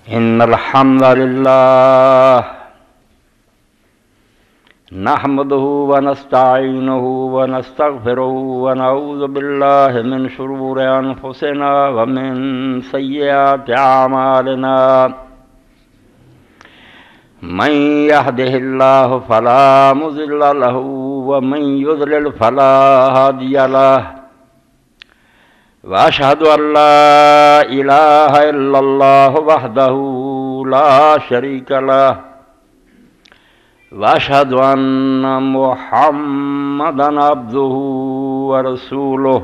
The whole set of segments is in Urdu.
إن الحمد لله نحمده ونستعينه ونستغفره ونعوذ بالله من شرور أنفسنا ومن سيئات أعمالنا من يهده الله فلا مضل له ومن يضلل فلا هادي له وأشهد أن لا إله إلا الله وحده لا شريك له وأشهد أن محمدا عبده ورسوله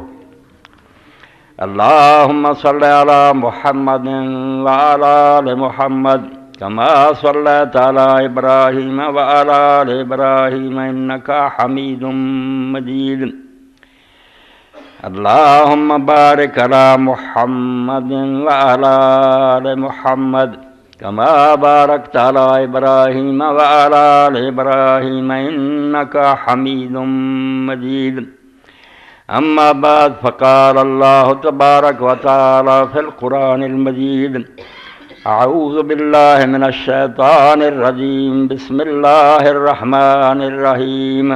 اللهم صل على محمد وعلى آل محمد كما صليت على إبراهيم وعلى آل إبراهيم إنك حميد مجيد اللهم بارك على محمد وعلى آل محمد كما باركت على إبراهيم وعلى آل إبراهيم إنك حميد مجيد أما بعد فقال الله تبارك وتعالى في القرآن المجيد أعوذ بالله من الشيطان الرجيم بسم الله الرحمن الرحيم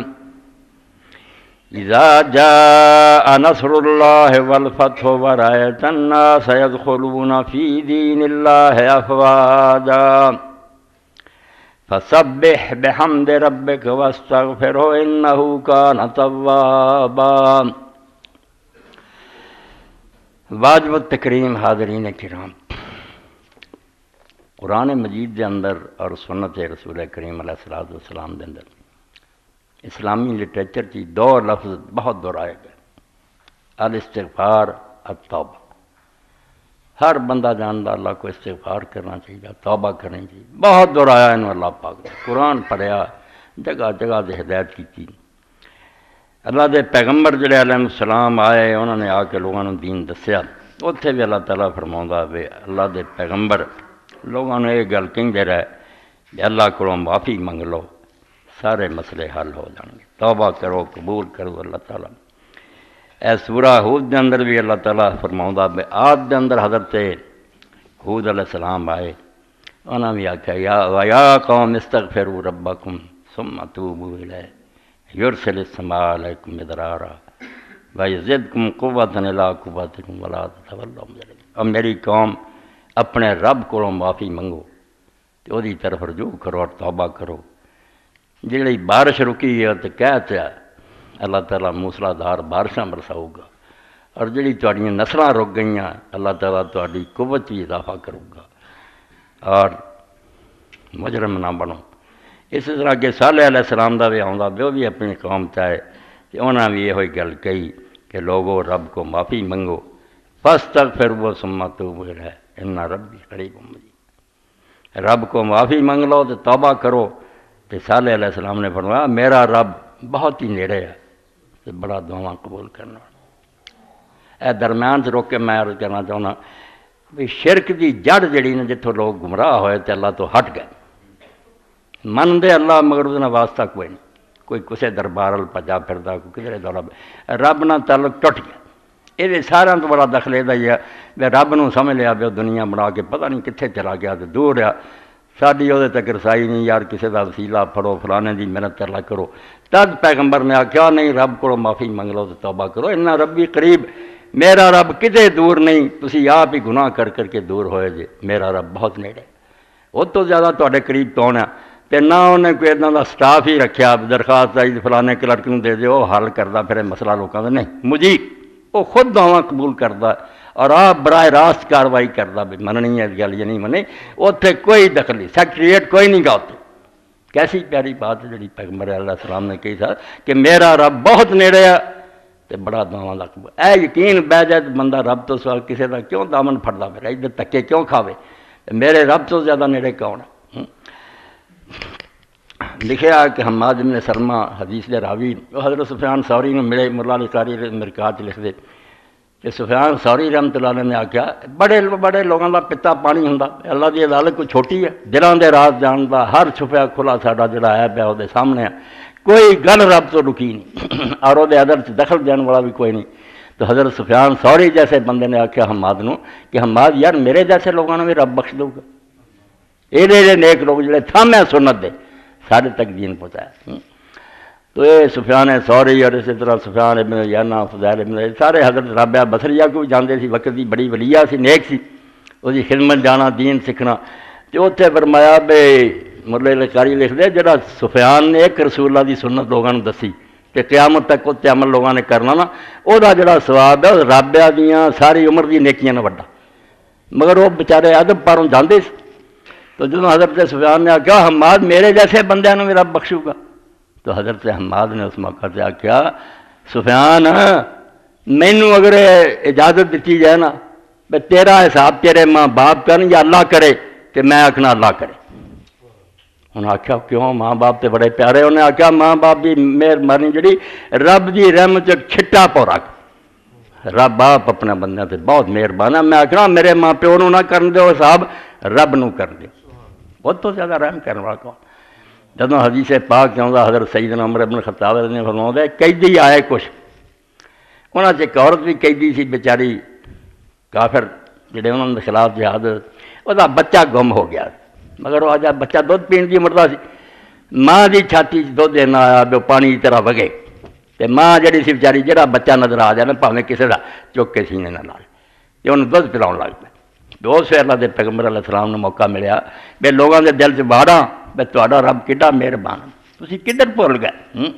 إذا جاء نصر الله والفتح ورأيت الناس يدخلون في دين الله أفواجا فسبح بحمد ربك واستغفره إنه كان توابا۔ واجب التکریم حاضرین کرام، قرآن مجید دے اندر اور سنت رسول کریم علیہ الصلوۃ والسلام دے اندر اسلامی لٹریچر کی دو لفظ بہت دہرائے گئے، الاستغفار، التوبہ۔ ہر بندہ جانتا اللہ کو استغفار کرنا چاہیے، توبہ کرنی چاہیے، بہت دہرایا انہوں اللہ پاک نے، قرآن پڑھیا، جگہ جگہ دے ہدایت کی۔ اللہ دے پیغمبر جڑے علیہ السلام آئے، انہوں نے آ کے لوگوں نے دین دسیا، اتنے بھی اللہ تعالیٰ فرماؤں وے اللہ دے پیغمبر لوگوں نے یہ گل کہندے رہے کہ اللہ کو معافی منگ لو، سارے مسئلے حل ہو جان گے، توبہ کرو، قبول کرو اللہ تعالیٰ۔ اے سورہ ہود دے اندر بھی اللہ تعالیٰ فرماؤں بے آد دے اندر حضرت ہود علیہ السلام آئے، انہوں نے بھی آکھا یا قوم استغفروا ربکم ثم توبوا الیہ یرسل السماء علیکم مدرارا ویزدکم قوۃ الی قوتکم ولا تتولوا مجرمین۔ اور میری قوم اپنے رب کو معافی منگو، تو وہی طرف رجوع کرو اور توبہ کرو۔ جی بارش رکی ہے تو کہتے ہیں اللہ تعالیٰ موسلا دھار بارشاں برساؤ گا، اور جڑی تہاڈیاں نسلاں رک گئیاں اللہ تعالیٰ تہاڈی قوت بھی اضافہ کرو گا، اور مجرم نہ بنو۔ اس طرح کہ صالح علیہ السلام دا بھی آؤں وہ بھی اپنی قوم چاہے کہ انہاں بھی یہ گل کہی کہ لوگو رب کو معافی منگو، فاستغفروا ثم توبوا الیہ ان ربی قریب مجیب۔ رب کو معافی منگ لو تو توبہ کرو۔ کہ صالح علیہ السلام نے فرمایا میرا رب بہت ہی نیڑے ہے، تو بڑا دعاواں قبول کرنا۔ اے درمیان سے روک کے میں عرض کرنا چاہنا بھی شرک دی جڑ جڑی نے جتوں لوگ گمراہ ہوئے تو اللہ تو ہٹ گئے، من دے اللہ مگر اس واسطہ کوئی نہیں، کوئی کسے دربار پجا پھردا، کوئی کدھر دورہ رب نہ تعلق ٹوٹ گیا۔ یہ سارا تو بڑا دخل یہ ہی ہے بھی رب نو سمجھ لیا بھی دنیا بنا کے پتہ نہیں کتنے چلا گیا تو دور رہا، ساری وہ تک رسائی نہیں، یار کسی کا وسیلہ پھڑو، فلانے دی محنت اللہ کرو۔ تد پیغمبر نے آخیا نہیں رب کو معافی منگ لو تو توبہ کرو، انہا ربی قریب، میرا رب کتے دور نہیں، تسی آپ ہی گناہ کر کر کے دور ہوئے جے، میرا رب بہت نیڑے، وہ تو زیادہ تواڈے قریب کون ہے؟ تے نہ انہیں کوئی اتنا دا سٹاف ہی رکھیا درخواست آئی فلانے کلرک نوں دے دے وہ حل کردا پھر مسئلہ لوکاں دا نہیں، مجیب وہ خود دعواں قبول کردا اور آپ براہ راست کاروائی کردا بھی مننی ہے گل یا نہیں منی، اتنے کوئی دخل نہیں، سیکریٹریٹ کوئی نہیں گا اتنے۔ کیسی پیاری بات ہے جڑی پیغمبر علیہ السلام نے کہی تھا کہ میرا رب بہت نیڑے ہے تے بڑا دعواں دا قبول۔ اے یقین بہ جائے بندہ رب تو سوال کسی دا کیوں دامن پھڑدا پھر ادھر تکے کیوں کھاوے، میرے رب تو زیادہ نیڑے کون ہے؟ لکھیا کہ حماد بن سلمہ حدیث دے راوی وہ حضرت سفیان ثوری نے ملے، مولا علی قاری مرکات لکھ دے کہ سفیان ثوری رحمۃ اللہ علیہ نے آخیا بڑے بڑے لوگوں کا پتا پانی ہوں، اللہ کی عدالت کوئی چھوٹی ہے، دلوں کے راز جانتا، ہر چھپیا کھلا ساڈا جڑا ہے پیا وہ سامنے ہے، کوئی گل رب تو رکی نہیں اور وہ ادر دخل دینے والا بھی کوئی نہیں۔ تو حضرت سفیان ثوری جیسے بندے نے آخیا حماد نو کہ حماد یار میرے جیسے لوگوں نے بھی رب بخش دو گا، ایڈے نیک لوگ جڑے تھامے سنت دے سارے تک دین پہنچایا۔ تو یہ سفیان ثوری اور اسی طرح سفیان ابن عیینہ، فضیل ابن سارے حضرت رابعہ بصریہ کو بھی جانتے سی، وقت دی بڑی ولیہ سی، نیک سی، وہ دی خدمت جانا، دین سیکھنا۔ تو اتنے فرمایا بے ملا لکاری لکھ دے جڑا سفیان نے ایک رسول اللہ دی سنت لوگوں نے دسی کہ قیامت تک اتنے عمل لوگوں نے کرنا نا، وہ جڑا ثواب ہے رابعہ دیاں ساری عمر دی نیکیاں نے وڈا۔ مگر وہ بیچارے ادب پاروں جاندے سی۔ تو جب حضرت سفیان نے آخیا حماد میرے جیسے بندیاں نوں میرا بخشو گا، تو حضرت حماد نے اس موقع سے آخیا سفیان مینوں اگر اجازت دیتی جائے نا بے تیرا حساب تیرے ماں باپ کرن یا اللہ کرے، کہ میں آخنا اللہ کرے۔ انہیں آخیا کیوں؟ ماں باپ تے بڑے پیارے۔ انہیں آخیا ماں باپ کی مہربانی جڑی رب دی رحمت چھٹا پو رکھ، رب آپ اپنے بندے سے بہت مہربان ہے۔ میں آخنا میرے ماں پیو نو نہ کرن دیو حساب، رب نو کر دیو، بہت تو زیادہ رحم کرنے والا کون۔ جدوں حدیث پاک چاہتا حضرت سیدنا عمر بن خطاب نے فرمایا قیدی آئے کچھ، انہاں ایک عورت بھی قیدی سی بیچاری کافر جڑے انہوں نے خلاف جہاد، وہ بچہ گم ہو گیا، مگر وہ آج بچہ دودھ پین کی مردا سی، ماں دی چھاتی دودھ دینا آیا وہ پانی کی طرح وگے، تے ماں جڑی سی بیچاری جڑا بچہ نظر آ جائے نا بھاویں کسی کا چک کے سینے نہ لائے، تے انہوں دودھ پلاؤ لگ پہ۔ دوست سے اللہ دے پیغمبر علیہ السلام نے موقع ملیا بے لوگوں کے دل سے باڑاں بے تہاڈا رب کڈا مہربان، تسی کدھر بھول گئے؟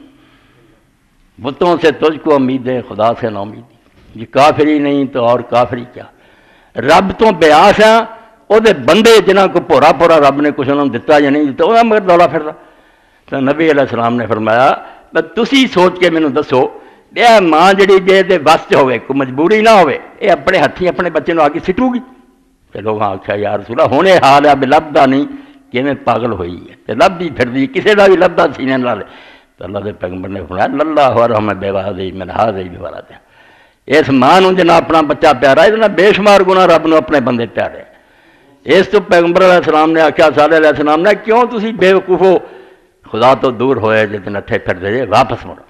بتوں سے تجھ کو امید ہے خدا سے نا امید، یہ کافری نہیں تو اور کافری کیا، رب تو بے آس ہیں، وہ بندے جنہاں کو پورا پورا رب نے کچھ انہوں نے دتا یا نہیں دتا، وہ مگر دولا پھر رہا۔ تو نبی علیہ السلام نے فرمایا تسی سوچ کے مینوں دسو یہ ماں جڑی جے دے وس چ ہوئے کوئی مجبوری نہ ہوئے یہ اپنے ہاتھی اپنے بچے نو آگے سٹو گی؟ تو لوگ آخیا یا رسول اللہ ہونے حال ہے بھی لبدا نہیں کیویں پاگل ہوئی ہے تے لبدی پھردی کسے دا بھی لبدا سینے نال۔ تو اللہ دے پیغمبر نے فرمایا اللہ ورحم بے وادی من ہذی بولاد، اس ماں نو جنا اپنا بچہ پیارا ہے بے شمار گناہ رب نو اپنے بندے پیارے۔ اس تو پیغمبر علیہ السلام نے آخیا صالح علیہ السلام نے کیوں تسی بے وقوف ہو خدا تو دور ہوئے جتنے نٹھے پھر دے واپس مڑو۔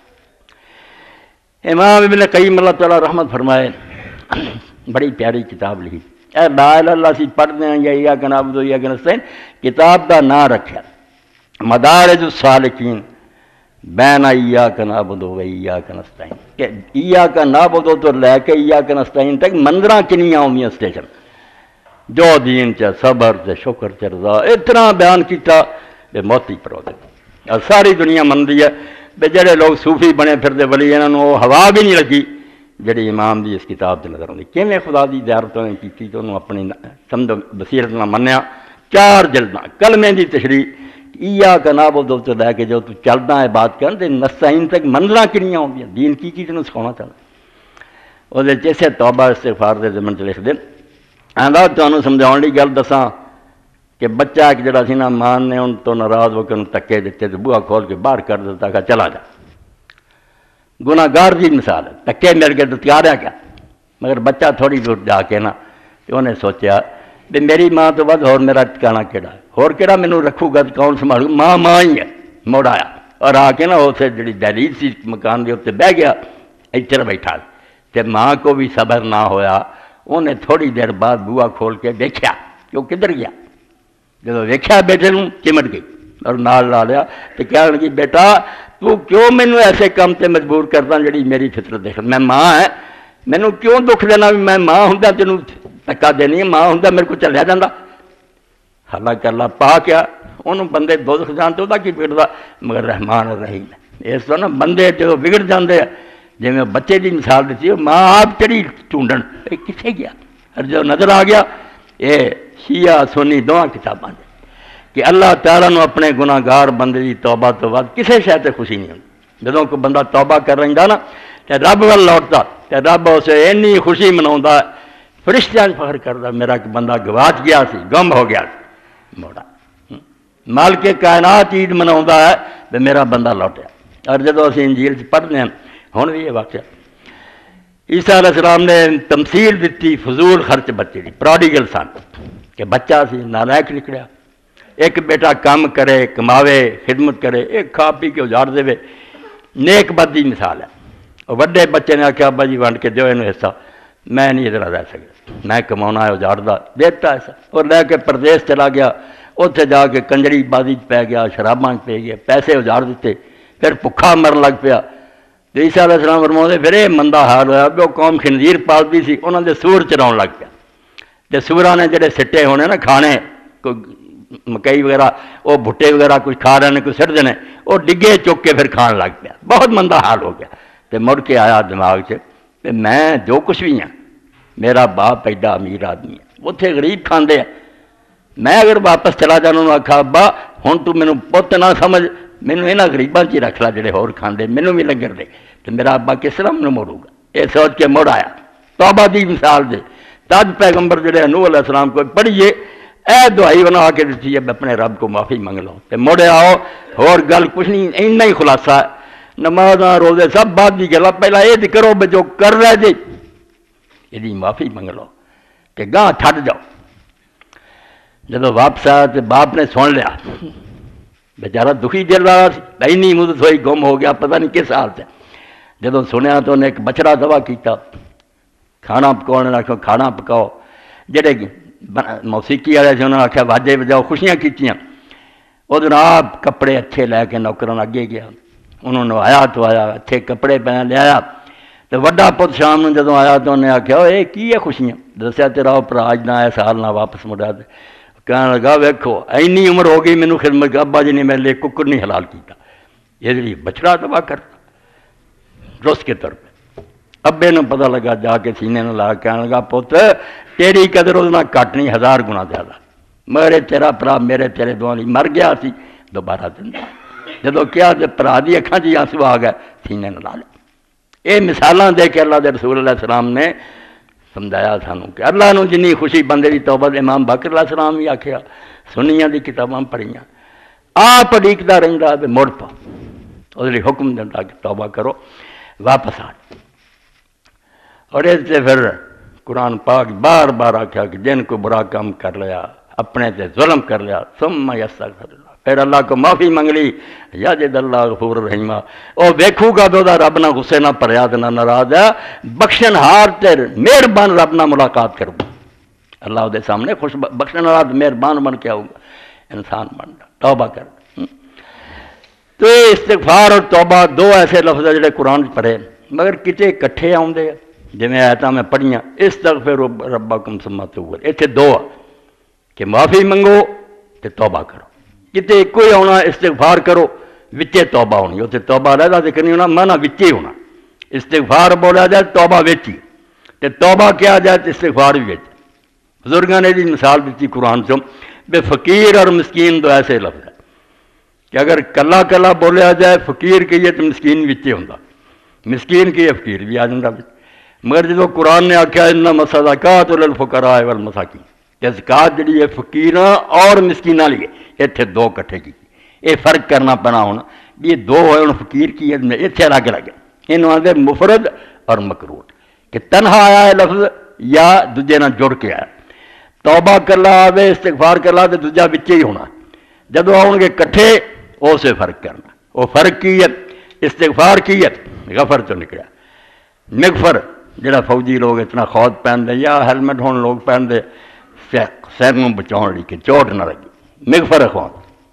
امام ابن قیم اللہ تعالیٰ رحمت فرمائے بڑی پیاری کتاب لکھی، اے لا الہ الا اللہ سی پڑھتے ہیں یا ایاک نعبد و ایاک نستعین، کتاب دا نام رکھا مدارج السالکین بین ایاک نعبد و ایاک نستعین، کہ ایاک نعبد تو لے کے ایاک نستعین تک منظراں کنیاں ہوندیاں سٹیشن، جو دین چا صبر تے شکر تے رضا اتنا بیان کیتا بے موتی پرو دے۔ اور ساری دنیا مندی ہے بے جڑے لوگ صوفی بنے پھر دے ولی انہوں ہوا بھی نہیں لگی جڑی امام دی اس کتاب تے نظر آندی، کیویں خدا دی زیارت نے کیتی تے انہوں اپنی سمجھ بصیرت نہ منیا، 4 جلداں کلمے دی تشریح ایاک نعبد تو لے کے جو تو چلدا ہے بات کرن تے نستعین تک منزلاں کنیاں ہوندیاں، دین کی تینوں سکھانا چاہتا۔ وہ جیسے توبہ استغفار دے ضمن چ لکھ دے آندا تانوں سمجھاؤن لئی گل دساں کہ بچہ ایک جڑا سی نا ماں نے ان تو ناراض ہو کے انہوں تکے دیتے تو بوہا کھول کے باہر کر دیتا کہ چلا جا، گناہ گار دی مثال ہے، تکے مل کے تو تیاریا کیا، مگر بچہ تھوڑی دور جا کے نا کہ انہیں سوچیا بھی میری ماں تو ود اور میرا ٹھکانا کیڑا ہے، اور کیڑا مینوں رکھو گا کون سنبھالو، ماں ماں ہی ہے۔ مڑ آیا اور آ کے نا اسے جڑی دہلیز سی مکان دے اتنے بہ گیا، ادھر بیٹھا تے ماں کو بھی صبر نہ ہویا، انہیں تھوڑی دیر بعد بوہا کھول کے دیکھا کہ وہ کدھر گیا، جب دیکھا بیٹے نوں چمٹ گئی اور نال لا لیا تو کہنے لگی بیٹا تو کیوں مینوں ایسے کام تے مجبور کرتا جڑی میری فطرت دیکھ، میں ماں ہے مینوں کیوں دکھ دینا بھی میں ماں ہوندا تینوں دھکا دینی، ماں ہوندا میرے کو چلیا جاندہ۔ حالانکہ اللہ پاک کیا انہوں بندے دوزخ جانتے ہوتا کی بگڑتا، مگر رحمان الرحیم اس طرح نا بندے جو بگڑ جاندے ہیں جی میں بچے دی مثال دیتی ہے، ماں آپ چڑی ٹونڈن کسے گیا، اور جو نظر آ گیا یہ شیعہ سنی دونوں کتاباں دے کہ اللہ تعالیٰ نو اپنے گناہ گار بندے دی توبہ تو بعد کسے شے تے خوشی نہیں ہوتی، جدوں کوئی بندہ توبہ کر رہا نا تے رب ول لوٹتا تے رب اسے اینی خوشی مناوندا، فرشتیاں فخر کردا میرا کہ بندہ گواچ گیا سی گم ہو گیا سی موڑا، مالک کائنات عید مناوندا ہے تے میرا بندہ لوٹیا۔ اور جدوں اسی انجیل چ پڑھنے ہیں ہن بھی یہ واقعہ عیسیٰ علیہ السلام نے تمثیل دیتی فضول خرچ بچے دی، پراڈیگل سن کہ بچہ سی نالائق نکلیا، ایک بیٹا کام کرے کماوے خدمت کرے، ایک کھا پی کے اجاڑ دے، نیک بد دی مثال ہے۔ اور وڈے بچے نے آخیا ابا جی ونڈ کے دیو انہوں حصہ، میں نہیں ادھر رہ سکتا، میں کمانا ہے اجاڑ دا دیتا ایسا، اور لے کے پردیس چلا گیا، اتنے جا کے کنجری بازی پی گیا، شراباں پی گیا، پیسے اجاڑ دیتے، پھر بھکھا مرن لگ پیا۔ تو عیسیٰ علیہ السلام فرماؤندے پھر یہ مندہ حال ہوا کہ وہ قوم خنزیر پالتی سی، انہوں نے سور چراؤن لگ پیا، تے سوراں نے جڑے سٹے ہونے نا کھانے، کوئی مکئی وغیرہ وہ بھٹے وغیرہ کچھ کھا رہے ہیں، کوئی سٹ دینے، وہ ڈگے چک کے پھر کھان لگ پیا، بہت مندہ حال ہو گیا۔ تو مڑ کے آیا دماغ سے کہ میں جو کچھ بھی ہوں، میرا باپ ایڈا امیر آدمی ہے، اتنے غریب کھاندے ہیں، میں اگر واپس چلا جانا انہوں نے آکھا ابا ہوں تو مینوں پت نہ سمجھ، مینوں یہاں غریباں چ رکھ لا جڑے ہور کھاندے، مینوں بھی لنگر دے، تو میرا ابا کس طرح مینوں موڑوں گا؟ یہ سوچ کے مڑ آیا۔ توبہ دی مثال دے تاج پیغمبر جڑے نوح علیہ السلام کو پڑھیے، اے دعائی بنا کے دیتی ہے اپنے رب کو معافی منگ لو، تے مڑے آؤ، اور گل کچھ نہیں، اینا ہی خلاصہ ہے، نمازاں روزے سب بعد دی گلا، پہلا یہ کرو بے جو کر رہے جی یہ معافی منگ لو کہ گاہ چھڈ جاؤ۔ جب واپس آیا تو باپ نے سن لیا، بیچارہ دکھی دل رہا سی، اینی مدت ہوئی گم ہو گیا، پتہ نہیں کس حال سے۔ جب سنیا تو انہیں ایک بچڑا ذبح کیتا، کھانا پکاؤنے نے آخیا کھانا پکاؤ، جڑے موسیقی والے سے انہوں نے آخیا واجے بجاؤ، خوشیاں کیتیاں۔ وہ جناب کپڑے اچھے لے کے نوکراں اگے گیا، انہوں نے آیا تو آیا، اچھے کپڑے پہن لے آیا، تو وڈا پت شام میں جدوں آیا تو انہیں آخیا اے کی ہے خوشیاں؟ دسیا تیرا بھرا اج نہ آیا سال نہ واپس مڑا، کہنے لگا ویکھو اینی عمر ہو گئی مینوں خدمت کا، ابا جی نے میرے لیے ککڑ نہیں حلال کیتا، یہ جی بچڑا تباہ کرتا رس کے طور پہ۔ ابے نے پتہ لگا، جا کے سینے نے لا، کہنے لگا پت تیری قدر اس نہ کٹ نہیں، 1000 گنا زیادہ، میرے تیرا پرا میرے تیرے دعا نہیں، مر گیا سی دوبارہ زندہ، جدو کیا تو پرا دی اکھاں چ آنسو آ گئے، سینے نے لا لے۔ یہ مثالاں دے کے اللہ دے رسول علیہ السلام نے سمجھایا سانوں کہ اللہ نو جنی خوشی بندے دی توبہ دے، امام باقر علیہ السلام بھی آکھیا، سنیاں دی کتاباں پڑھیاں، آپ اڈیکدا رہندا تے مڑ پا، اس لیے حکم دیندا کہ توبہ کرو واپس آ۔ اور اس سے پھر قرآن پاک بار بار آکھیا کہ جن کو برا کام کر لیا، اپنے تے ظلم کر لیا، ثم یستغفر اللہ، پھر اللہ کو معافی منگ لی، یجد اللہ غفور رحیم، او ویکھو گا تو رب نہ غصے نہ پریا نہ ناراض ہے، بخشن ہار تے مہربان رب نہ ملاقات کروں، اللہ دے سامنے خوش بخشن ہار مہربان بن کے آؤں گا، انسان بن گا، توبہ کر۔ تو استغفار اور توبہ دو ایسے لفظ ہیں جڑے قرآن پڑھے مگر کتے کٹھے آؤندے، جویں آیتاں میں پڑھیاں، استغفروا ربکم ثم توبوا، اتنے دو کہ معافی منگو تے توبہ کرو، کتے کوئی آنا استغفار کرو وچے توبہ ہونی، اتنے توبہ علیحدہ ذکر نہیں ہونا، مانا وچے ہونا، استغفار بولا جائے توبہ وچی، تے توبہ کیا جائے تو استغفار بھی وچ۔ بزرگاں نے بھی مثال دیتی قرآن سے، بے فقیر اور مسکین دو ایسے لفظ ہیں کہ اگر کلا کلا بولیا جائے فقیر کہیے تو مسکین وچے ہوندا، مسکین کہیے فقیر بھی آ جاتا، مگر جب قرآن نے آخیا انما الصدقات للفقراء والمساکین، کہ زکات جڑی ہے فقیراں اور مسکیناں لیے، اتنے دو کٹھے کی، یہ فرق کرنا پینا ہونا، یہ دو ہوئے ہوں فقیر کی اتنے الگ الگ ہے، انہوں آدھے مفرد اور مقرون، کہ تنہا آیا ہے لفظ یا دوجے نہ جڑ کے آیا، توبہ کر لا آوے استغفار کر لا تو دوجا بچے ہی ہونا، جب آؤ گے کٹھے اسے فرق کرنا، وہ فرق کی ہے، استغفار کی ہے، غفر تو نکلا، مغفر جڑا فوجی لوگ اتنا خود پہن دے یا ہیلمٹ ہون لوگ پہن دے سر میں بچاؤ لی کہ چوٹ نہ لگی، مغفر خوان۔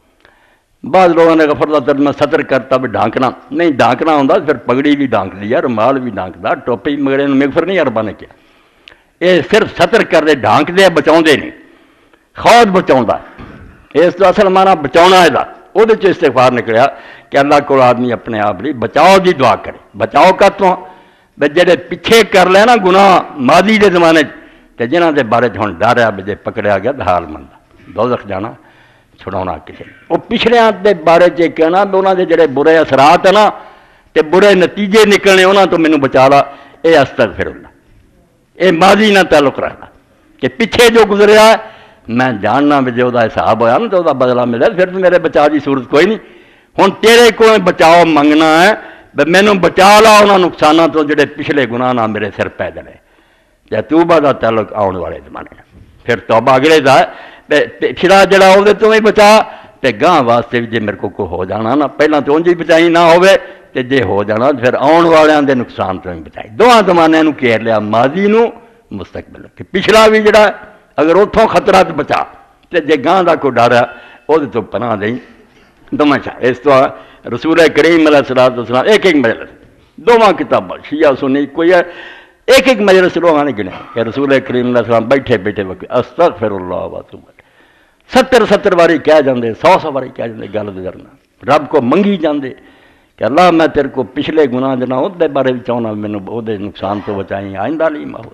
بعض لوگوں نے غفر کا ترجمہ ستر کرتا بھی ڈھانکنا، نہیں ڈھانکنا ہوتا پھر پگڑی بھی ڈھانک دیا، رومال بھی ڈھانکتا، ٹوپی مگڑے مغفر نہیں عربا نے کیا، یہ صرف ستر کر دے، ڈھانک دے، بچاؤ دے نہیں، خود بچاؤں اس تو اصل مانا بچاؤنا ہے، وہ استغفار نکلیا کہ اللہ کو آدمی اپنے آپ لی بچاؤ دی دعا کرے، بچاؤ کا تو جڑے پیچھے کر لے نا گناہ ماضی دے زمانے تے جنہاں دے بارے ہن ڈر ہے بھی جے پکڑیا گیا تو حال مندا دوزخ جانا چھڑاؤنا کسی، وہ پچھڑیاں دے بارے چ کہنا بھی انہاں دے جڑے برے اثرات ہیں نا تے برے نتیجے نکلنے انہاں تو مینوں بچا لا، اے استغفر اللہ، اے ماضی نہ تعلق رکھنا کہ پیچھے جو گزریا میں جاننا بھی جو دا حساب ہویا نا تو دا بدلہ ملے، پھر تو میرے بچا دی صورت کوئی نہیں، ہن تیرے کو بچاؤ منگنا ہے بھی مینوں بچا لا انہاں نقصانات تو جڑے پچھلے گناہ نہ میرے سر پہ دلے، یا توبہ دا تعلق آنے والے زمانے پھر توبہ اگلے دا پچھلا جڑا ہوے تو ہی بچا تے گاں واسطے بھی جے میرے کو ہو جانا نا پہلاں تو انج ہی بچائی نہ ہوے تے جے ہو جانا پھر آن والیاں دے نقصان تو ہی بچائی، دوواں زمانے نو گھیر لیا، ماضی نو مستقبل، کہ پچھلا بھی جڑا اگر اتوں خطرہ تو بچا تے جے گاں دا کوئی ڈر ہے وہ تو پناہ دیں دونوں چاہ اس تو رسول کریم علیہ الصلوۃ والسلام ایک مجلس دونوں کتاباں شیعہ سنی کوئی ہے ایک مجلس لوگوں نے گنے کہ رسول کریم علیہ السلام بیٹھے وقت استغفر اللہ واتوب 70 باری کہہ جاندے 100 باری کہہ جاندے گل دے کرنا رب کو منگی جاندے کہ اللہ میں تیرے کو پچھلے گناہ جنا اس بارے بھی چاہنا مینوں وہ نقصان تو بچائیں آئندہ لی ماحول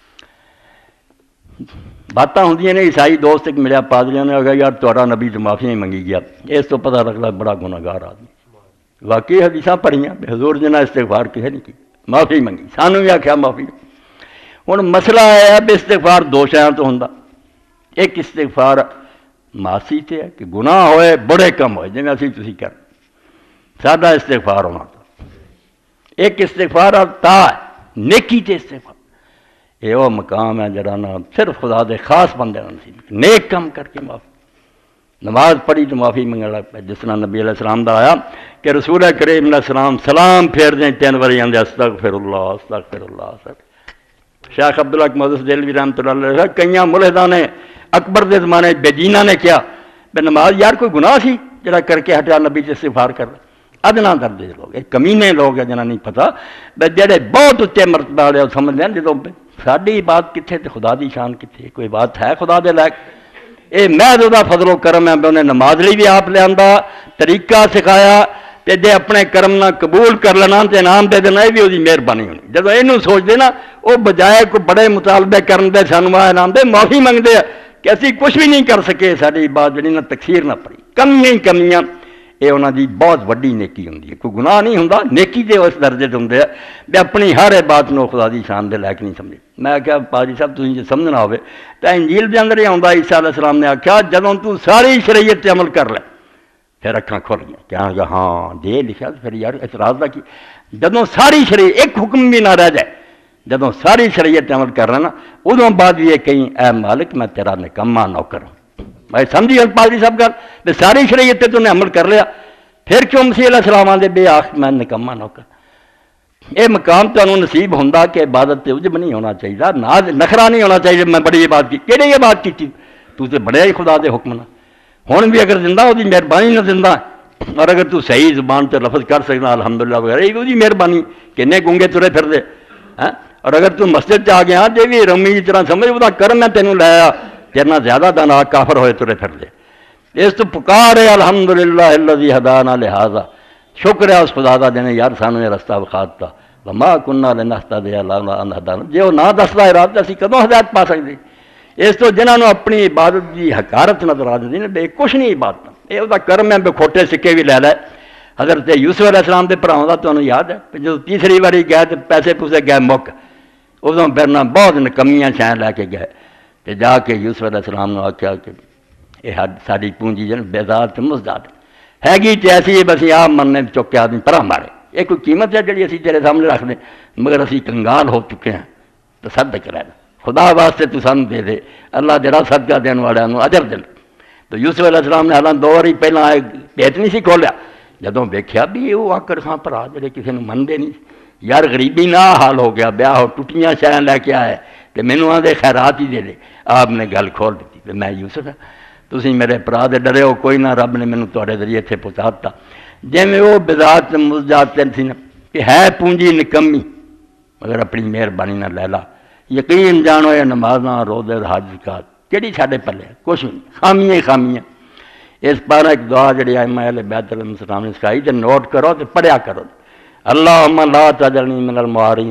باتاں ہوندیاں نے عیسائی دوست ایک ملیا پادریاں نے کہا یار تہاڈا نبی تو معافی نہیں منگی گیا اس تو پتہ لگتا بڑا گناہگار آدمی واقعی حدیثاں پڑھیاں حضور جنہ استغفار کسے نہیں کی معافی منگی سانوں بھی آخیا معافی ہوں مسئلہ ہے بھی استغفار دو شیاں تو ہوندا ایک استغفار معاصی تے ہے کہ گناہ ہوئے بڑے کم ہوئے جویں اسی تسی کر سادہ استغفار ہونا تو ایک استغفار تا نیکی تے استغفار یہ وہ مقام ہے جڑا نا صرف خدا دے خاص بندے نصیب نیک کم کر کے معافی نماز پڑھی تو معافی منگن لگ پہ جس طرح نبی علیہ السلام دا آیا کہ رسول کریم علیہ السلام سلام پھیر دیں 3 باری آندے استغفر اللہ استغفر اللہ شیخ عبداللہ محدث دہلوی رحمۃ اللہ علیہ کئیاں ملحداں نے اکبر دے زمانے بےدیناں نے کیا بے نماز یار کوئی گناہ سی جڑا کر کے ہٹیا نبی سے استغفار کر ادنا درجے لوگ کمینے لوگ ہیں جنہاں نہیں پتہ بے جڑے بہت اچے مرتبہ والے سمجھ لیں جدوں ساری بات کتنے تے خدا دی شان کتنے کوئی بات ہے خدا دے لائق اے محض دا فضل و کرم ہے انہیں نماز لی بھی آپ لے آندا طریقہ سکھایا تے جے اپنے کرم نہ قبول کر لینا تے انعام دے دینا یہ بھی وہی مہربانی ہونی جدوں اینوں سوچ دے نا وہ بجائے کوئی بڑے مطالبے کرن دے سانوں انعام دے معافی منگدے کہ اسی کچھ بھی نہیں کر سکے ساری بات جڑی نہ تقصیر نہ پڑی کمیاں یہ انہوں دی بہت وڈی نیکی ہوندی ہے کوئی گناہ نہیں ہوندا نیکی دے اس درجے تے ہوندے بھی اپنی ہر بات نو خدا دی شان دے لائق نہیں سمجھے میں کہا پادری صاحب تسی جے سمجھنا ہوے تے انجیل دے اندر ہی آندا عیسیٰ علیہ السلام نے آکھیا جدوں تو ساری شریعت تے عمل کر لے پھر اکھاں کھل گئیں کہاں گا ہاں دے لکھا پھر یار اعتراض دا کی جدوں ساری شریعت ایک حکم بھی نہ رہ جائے جدوں ساری شریعت تے عمل کر رہا نا ادوں بعد بھی یہ کہیں اے مالک میں تیرا نکما نوکر ہوں میں سمجھی گل پادری صاحب گل بھی ساری شریعت تے تو نے عمل کر لیا پھر کیوں مسیح علیہ السلام آدھے بے آخ میں نکما نوکر یہ مقام تمہیں نصیب ہوندہ کہ عبادت تے عجب نہیں ہونا چاہیے نخرا نہیں ہونا چاہیے میں بڑی عبادت کی کہڑی عبادت کی تو تے بڑے ہی خدا دے حکم نہ ہوں بھی اگر زندہ وہی مہربانی نہ زندہ اور اگر تو صحیح زبان تے لفظ کر سکنا الحمدللہ وغیرہ یہ وہی مہربانی کنے گونگے ترے پھر دے اور اگر تو مسجد آ گیا جی بھی رمی کی طرح سمجھ وہ کرم میں تینوں لایا تیرنا زیادہ دانا کافر ہوئے ترے پھر دے اس تو پکار ہے الحمدللہ الذی ہدانا لہذا شکر ہے اس خدا دا جنے یار سانوں یہ رستہ بخاتا وما کننا لنہتدیا لولا ان ہدانا جے وہ نہ دسدا ارادہ اسی کدوں ہدایت پا سکدے اس تو جنہاں نوں اپنی عبادت دی حقارت نظر آ جاندی نے بے کچھ نہیں عبادت یہ وہ کرم ہے بے کھوٹے سکے بھی لے لے حضرت یوسف علیہ السلام دے بھراواں دا تانوں یاد ہے جدوں تیسری باری گئے تے پیسے پوسے گئے مک ادوں پھر نہ بہت نکمیاں شیں لے کے گئے تے جا کے یوسف علیہ السلام نے آکھیا کہ یہ ساری پونجی جن بیدار تے مزداد ہے گی تے ایسی بس آپ مرنے چک کے آدمی پرا مارے یہ کوئی قیمت ہے جڑی اسی تیرے سامنے رکھ دیں مگر اسی کنگال ہو چکے ہیں تو صدق رہنا خدا واسطے تو سانوں دے دے اللہ جڑا صدقہ دین والے نوں اجر دے تو یوسف علیہ السلام نے حالانکہ 2 واری پہلے پیٹ نہیں سی کھولیا جدوں ویکھیا بھی وہ آکر خاں بھرا جڑے کسی نوں منتے نہیں یار غریبی نہ حال ہو گیا بیاہ ہو ٹوٹیاں شیاں لے کے آئے تو مینوں آدھے خیرات ہی دے دے آپ نے گل کھول دیتی تو میں یوسف تسی میرے پرا دے ڈرے ہو کوئی نہ رب نے مینوں تواڈے ذریعے اتنے پہنچا دتا جیویں وہ بذات مزجات سی نا کہ ہے پونجی نکمی مگر اپنی مہربانی نہ لے لا یقین جانو یہ نمازاں روزے حج زکات کہڑی ساڈے پلے کچھ نہیں خامیاں اس پارا ایک دعا جڑی ائمہ اہل بیت علیہ السلام نے سکھائی تے نوٹ کرو تے پڑھیا کرو اللہم لا تجعلنی من المعارین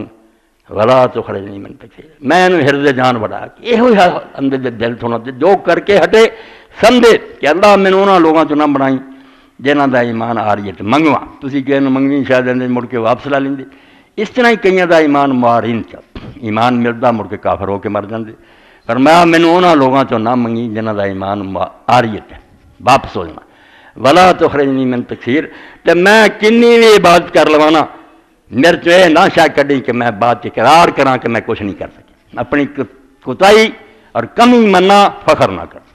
ولا تخرجنی من تکفیر میں انہوں حرز جان بڑھا کہ یہ ہوئی اندر دل تھونا جو کر کے ہٹے سمجھے کہ اللہ میں انہوں لوگوں چ نہ بنائی جنہاں دا ایمان آ رہی ہے منگوا تسی کہ منگنی شاید اندر مڑ کے واپس لا لیندے اس طرح ہی کئیاں دا ایمان معارین چا ایمان ملدا مڑ کے کافر ہو کے مر جاندے فرمایا مینوں انہاں لوگاں چوں نہ منگی جنہاں دا ایمان آ رہی ہے واپس ہو جانا ولا تخرجنی من تکفیر تے میں کنی بھی عبادت کر لوانا میرے چ یہ نہ شاید کڈی کہ میں بات اقرار کراں کہ میں کچھ نہیں کر سکیا اپنی کوتاہی اور کمی مننا فخر نہ کر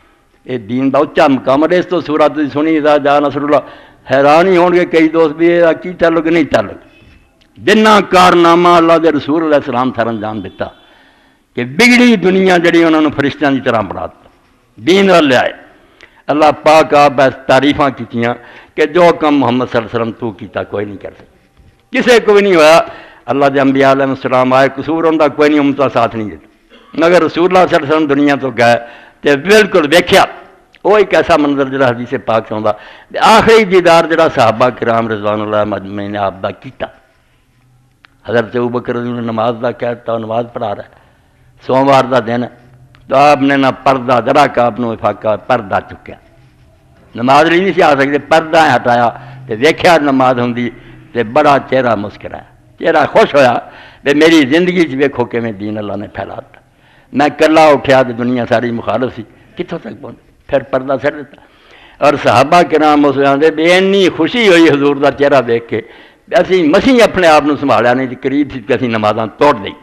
یہ دین دا اچا مقام ہے اس تو سورت سنی دا جا نصر اللہ حیران ہی ہون گے کئی دوست بھی یہ کی تعلق نہیں تعلق جنہ کارنامہ اللہ دے رسول علیہ السلام تھر انجام دیتا کہ بگڑی دنیا جڑی انہوں نے فرشتیاں کی طرح بنا دیتا دین والے آئے اللہ پاک آپ تعریفاں کیتیاں کہ جو کم محمد صلی اللہ علیہ وسلم تو کیتا کوئی نہیں کر سکتا، کسے کو بھی نہیں ہوا۔ اللہ دے انبیاء علیہ السلام آئے، قصور ہوندا کوئی نہیں، امت ساتھ نہیں دیتا، مگر رسول اللہ صلی اللہ علیہ وسلم دنیا تو گئے تے بالکل ویکھیا وہ ایک ایسا منظر جڑا حدیث پاک سے ہوندا، آخری دیدار جڑا صحابہ کرام رضوان اللہ مجمعین نے آپ دا کیتا۔ حضرت ابوبکر رضی اللہ عنہ نماز دا کہتا، نماز پڑھا رہا ہے، سوموار دا دن تو آپ نے نہ پردہ ذرا کا آپ نے فاقہ پردہ چکیا، نماز نہیں سی آ سکتے، پردہ ہٹایا تے ویکھیا نماز ہوندی تے بڑا چہرہ مسکرایا، چہرہ خوش ہویا تے میری زندگی چ ویکھو کیویں دین اللہ نے پھیلاتا، میں کلا اٹھیا تے دنیا ساری مخالف سی، کتھوں تک پہنچ، پھر پردہ سٹ دیتا۔ اور صحابہ کرام اس آندے بے انی خوشی ہوئی حضور دا چہرہ دیکھ کے، اسی مسیح اپنے آپ نو سنبھالیا نہیں تے قریب سی کہ اسی نمازاں توڑ دئی۔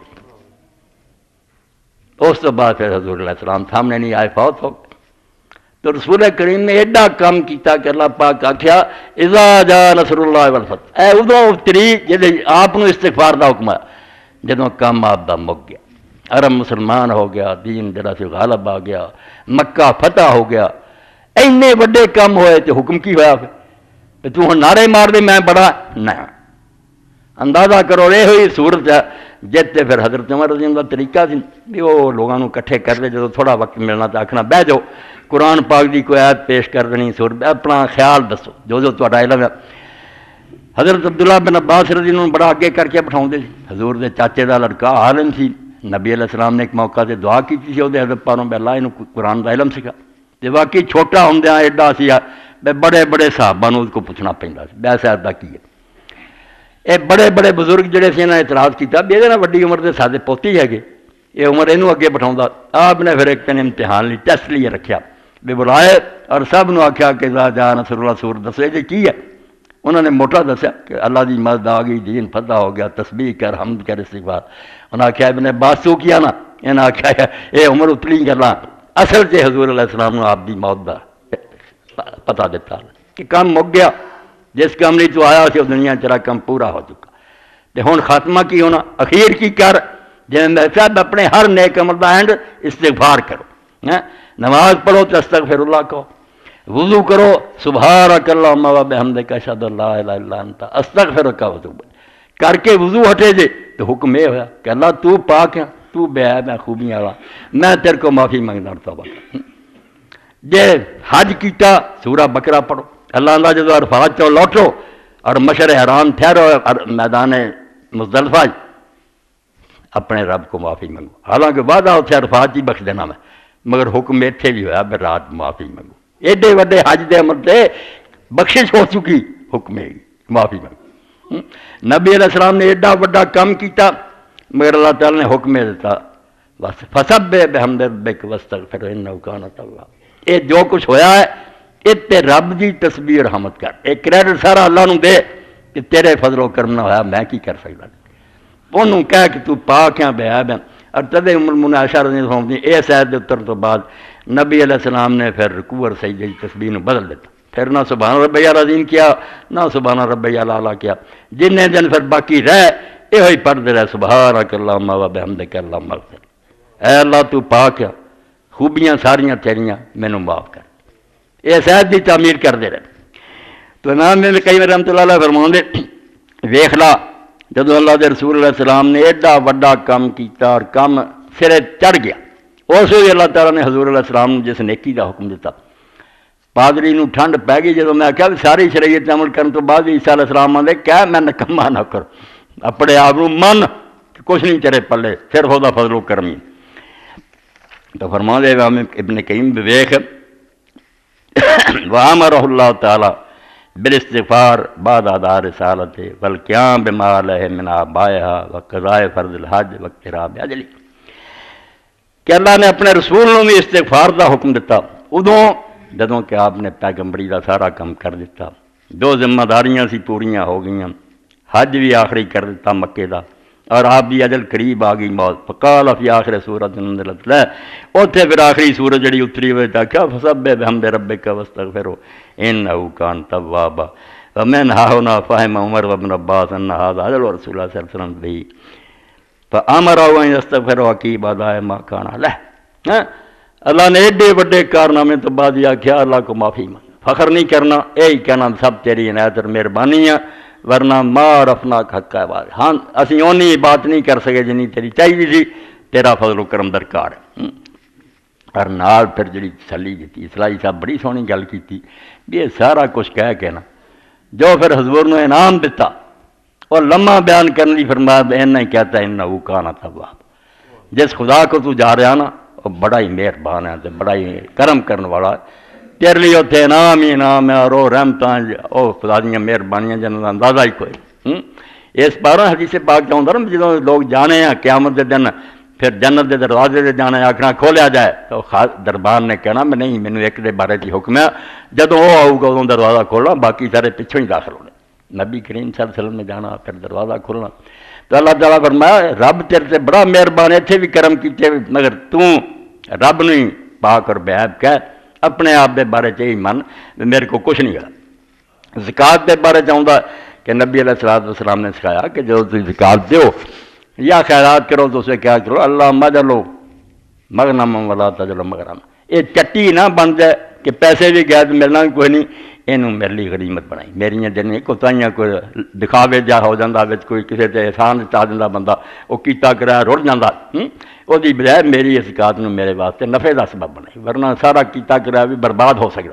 اس تو بعد پھر حضور علیہ السلام سامنے نہیں آئے، فوت ہو گئے۔ تو رسول کریم نے ایڈا کام کیتا کہ اللہ پاک آکھیا اذا جاء نصر اللہ والفتح، اے ادو تری جدے آپ نو استغفار دا حکم ہے جدوں کام آپ دا مک گیا، عرب مسلمان ہو گیا، دین جڑا سی غالب آ گیا، مکہ فتح ہو گیا، اینے وڈے کام ہوئے تے حکم کی ہوا پھر تو ہن نعرے مار دے میں بڑا نہ، اندازہ کرو یہ ہوئی صورت ہے جتے پھر حضرت عمر رضی اللہ طریقہ سی بھی وہ لوگوں کو کٹھے کر دے، جدوں تھوڑا وقت ملنا تو آکھنا بہ جاؤ قرآن پاک دی کوئی آیت پیش کر دینی، سورت اپنا خیال دسو جو تہاڈا علم ہے۔ حضرت عبداللہ بن عباس رضی اللہ عنہ بڑا اگے کر کے بٹھاؤندے سی، حضور دے چاچے دا لڑکا عالم سی، نبی علیہ السلام نے ایک موقع تے دعا کیتی سی ਉਹਦੇ حضرت پاروں اللہ اینوں قرآن دا علم سکھا، تے واقعی چھوٹا ہوندیاں ایڈا سی بڑے بڑے صحابہ نوں کو پوچھنا پیندا سی بے صاحب دا کی ہے۔ یہ بڑے بڑے بزرگ جڑے سی انہاں اعتراض کیتا بھی یہ وڈی عمر دے سادے پوتی ہے یہ عمر اینوں اگے بٹھاوندا، آپ نے پھر ایک دن امتحان لی ٹیسٹ لیے رکھیا بھی بلائے اور سب نو آکھیا کہ اذا جاء نصر اللہ سورت دسو یہ کی ہے، انہوں نے موٹا دسیا کہ اللہ دی مدد آ گئی، دین فتح ہو گیا، تسبیح کر، حمد کر، استغفار۔ انہوں نے آکھیا ابن عباس تو کیا نا، انہوں نے آکھیا یہ عمر اتلی گلاں اصل سے حضور علیہ السلام نے آپ دی موت دا پتہ دیتا کہ کام مک گیا، جس کام نہیں تو آیا سی دنیا تیرا کام پورا ہو چکا، تے ہن خاتمہ کی ہونا، اخیر کی کر جی صاحب اپنے ہر نیک عمل دا اینڈ استغفار کرو، نماز پڑھو تو استغفر اللہ کہو، وضو کرو سبحانک اللہم و بحمدک اشہد ان لا الہ الا انت استغفرک واتوب الیک، کر کے وضو ہٹے جے تو حکم یہ ہویا کہ اللہ تو پاک ہے، تو بے عیب ہے، خوبیاں والا، میں تیرے کو معافی مانگنا توبہ کر۔ جے حج کیتا سورہ بقرہ پڑھو، اللہ اللہ جدو عرفات چو لوٹو اور مشر حرام ٹھہرو میدان مزدلفہ اپنے رب کو معافی منگو، حالانکہ وعدہ اتنے عرفات ہی بخش دینا میں، مگر حکم اتنے بھی ہوا میں رات معافی منگو، ایڈے وڈے حج دے عمل تے بخشش ہو چکی، حکم ہے معافی منگو۔ نبی علیہ السلام نے ایڈا وڈا کام کیتا مگر اللہ تعالی نے حکم دیتا بس فسبح بحمد ربک واستغفر انہ کان توابا، یہ جو کچھ ہویا ہے اتنے رب دی تسبیح اور حمد کر، ایک کریڈٹ سارا اللہ نو دے کہ تیرے فضل و کرم نہ ہویا میں کی کر سکتا، انہوں کہہ کہ تو پاک ہے بے عیب ہے۔ اور تدے ام المؤمنین عائشہ رضی اللہ عنہ اس آیت دے اتر تو بعد نبی علیہ السلام نے پھر رکوع اور سجدے کی تسبیح نو بدل دیتا، پھر نہ سبحان ربی العظیم کیا نہ سبحان ربی الاعلیٰ کیا، جن دن پھر باقی رہ یہ پڑھتے رہے سبحانک اللہم و بحمدک اللہم اغفر، اے اللہ تو پاک ہے، خوبیاں ساریاں تیریاں مینوں معاف کر، اس آیت دی تعمیر کرتے رہے۔ تو امام ابن قیم رحمۃ اللہ علیہ فرماندے ویکھ لا جدو اللہ دے رسول علیہ السلام نے ایڈا وڈا کام کیتا اور کام سرے چڑھ گیا، اس وقت اللہ تعالیٰ نے حضور علیہ السلام نے جس نیکی دا حکم دیتا، پادری نو ٹھنڈ پی گئی جدو میں کہا ساری شریعت عمل کرنے تو بعد عیسیٰ علیہ السلام آدھے کیا میں نکما نہ کر، اپنے آپ من کچھ نہیں تیرے پلے، صرف وہ فضل و کرم۔ تو فرما دے امام ابن قیم ویکھ وامرہ اللہ تعالیٰ بالاستغفار بعد اداء رسالت والقیام بما علیہ من آبائها وقضاء فرض الحج واقتراب اجلی، کہ اللہ نے اپنے رسول نے بھی استغفار دا حکم دیتا ادوں جدوں کہ آپ نے پیغمبری دا سارا کام کر دیتا، دو ذمہ داریاں سی پوریاں ہو گئیاں، حج بھی آخری کر دیتا مکے دا، اور آپ دی اجل قریب آ گئی موت، فقال فی آخر سورۃ نزلت لہ، اوتھے پھر آخری سورت جڑی اتری ہوئے تھا کیا فسبح بحمد ربک واستغفرہ انہ کان توابا، ومن ہاہنا فہم عمر وابن عباس ان ھذا اجل رسول اللہ صلی اللہ علیہ وسلم بھی فامرہ ان یستغفر وقیب اداء ما کان لہ۔ اللہ نے ایڈے وڈے کارنامے تو بعد یہ آخیا اللہ کو معافی مانگ، فخر نہیں کرنا، یہی کہنا سب تیری عنایت اور مہربانی ہے، ورنہ ما رفنا حق ہے بات، ہاں اسی اونی بات نہیں کر سکے جنی تیری چاہیے سی، تیرا فضل و کرم درکار ہے۔ اور نال پھر جڑی تسلی دیتی، اسلائی صاحب بڑی سونی گل کی، یہ سارا کچھ کہہ کے نا جو پھر حضور نے انعام دیتا اور لمحہ بیان کرنے کی فرمایا اینا ہی کہتا ہے انہو کان تواب، جس خدا کو تو جا رہا نا وہ بڑا ہی مہربان ہے تے بڑا ہی کرم کرنے والا ہے، تیرے لیے اتنے انعام ہی انعام ہے، اور وہ رحمتاں وہ خدا دیاں مہربانیاں جنہاں دا اندازہ ہی کوئی۔ اس بارہ حدیث پاک چاہتا نا جدوں لوگ جانے ہیں قیامت دے دن پھر جنت دے دروازے دے جانا آکھنا کھولیا جائے تو دربار نے کہنا میں نہیں، مینوں ایک دے بارے دی حکم ہے، جدوں وہ آؤ گا ادوں دروازہ کھولنا، باقی سارے پچھوں ہی داخل ہونے، نبی کریم صلی اللہ علیہ وسلم نے جانا پھر دروازہ کھولنا۔ تو اللہ تعالیٰ فرمایا رب تیرے سے بڑا مہربان، اتنے بھی کرم کیتے مگر تو رب نہیں پاک اور بے عیب کہہ، اپنے آپ دے بارے چ ہی من میرے کو کچھ نہیں ہے۔ زکوٰۃ دے بارے چاہتا کہ نبی علیہ السلام نے سکھایا کہ جب تم زکوٰۃ دیو یا خیرات کرو تو اسے کیا کرو اللہ مجلو مغنم ولا تجلو مغرم، یہ چٹی نہ بن جائے کہ پیسے بھی گئے تو ملنا بھی کوئی نہیں، اینوں میرے لیے غنیمت بنائی، میریاں جنہیں کوتاہیاں کوئی دکھاوے جا ہو جاتا، کوئی کسی تے احسان چاہ دینا بندہ وہ کیتا کرا رڑ جاتا، وہ بجائے میری اس زکوٰۃ نوں میرے واسطے نفع دا سبب بنائی، ورنہ سارا کیتا کرا بھی برباد ہو سکتا۔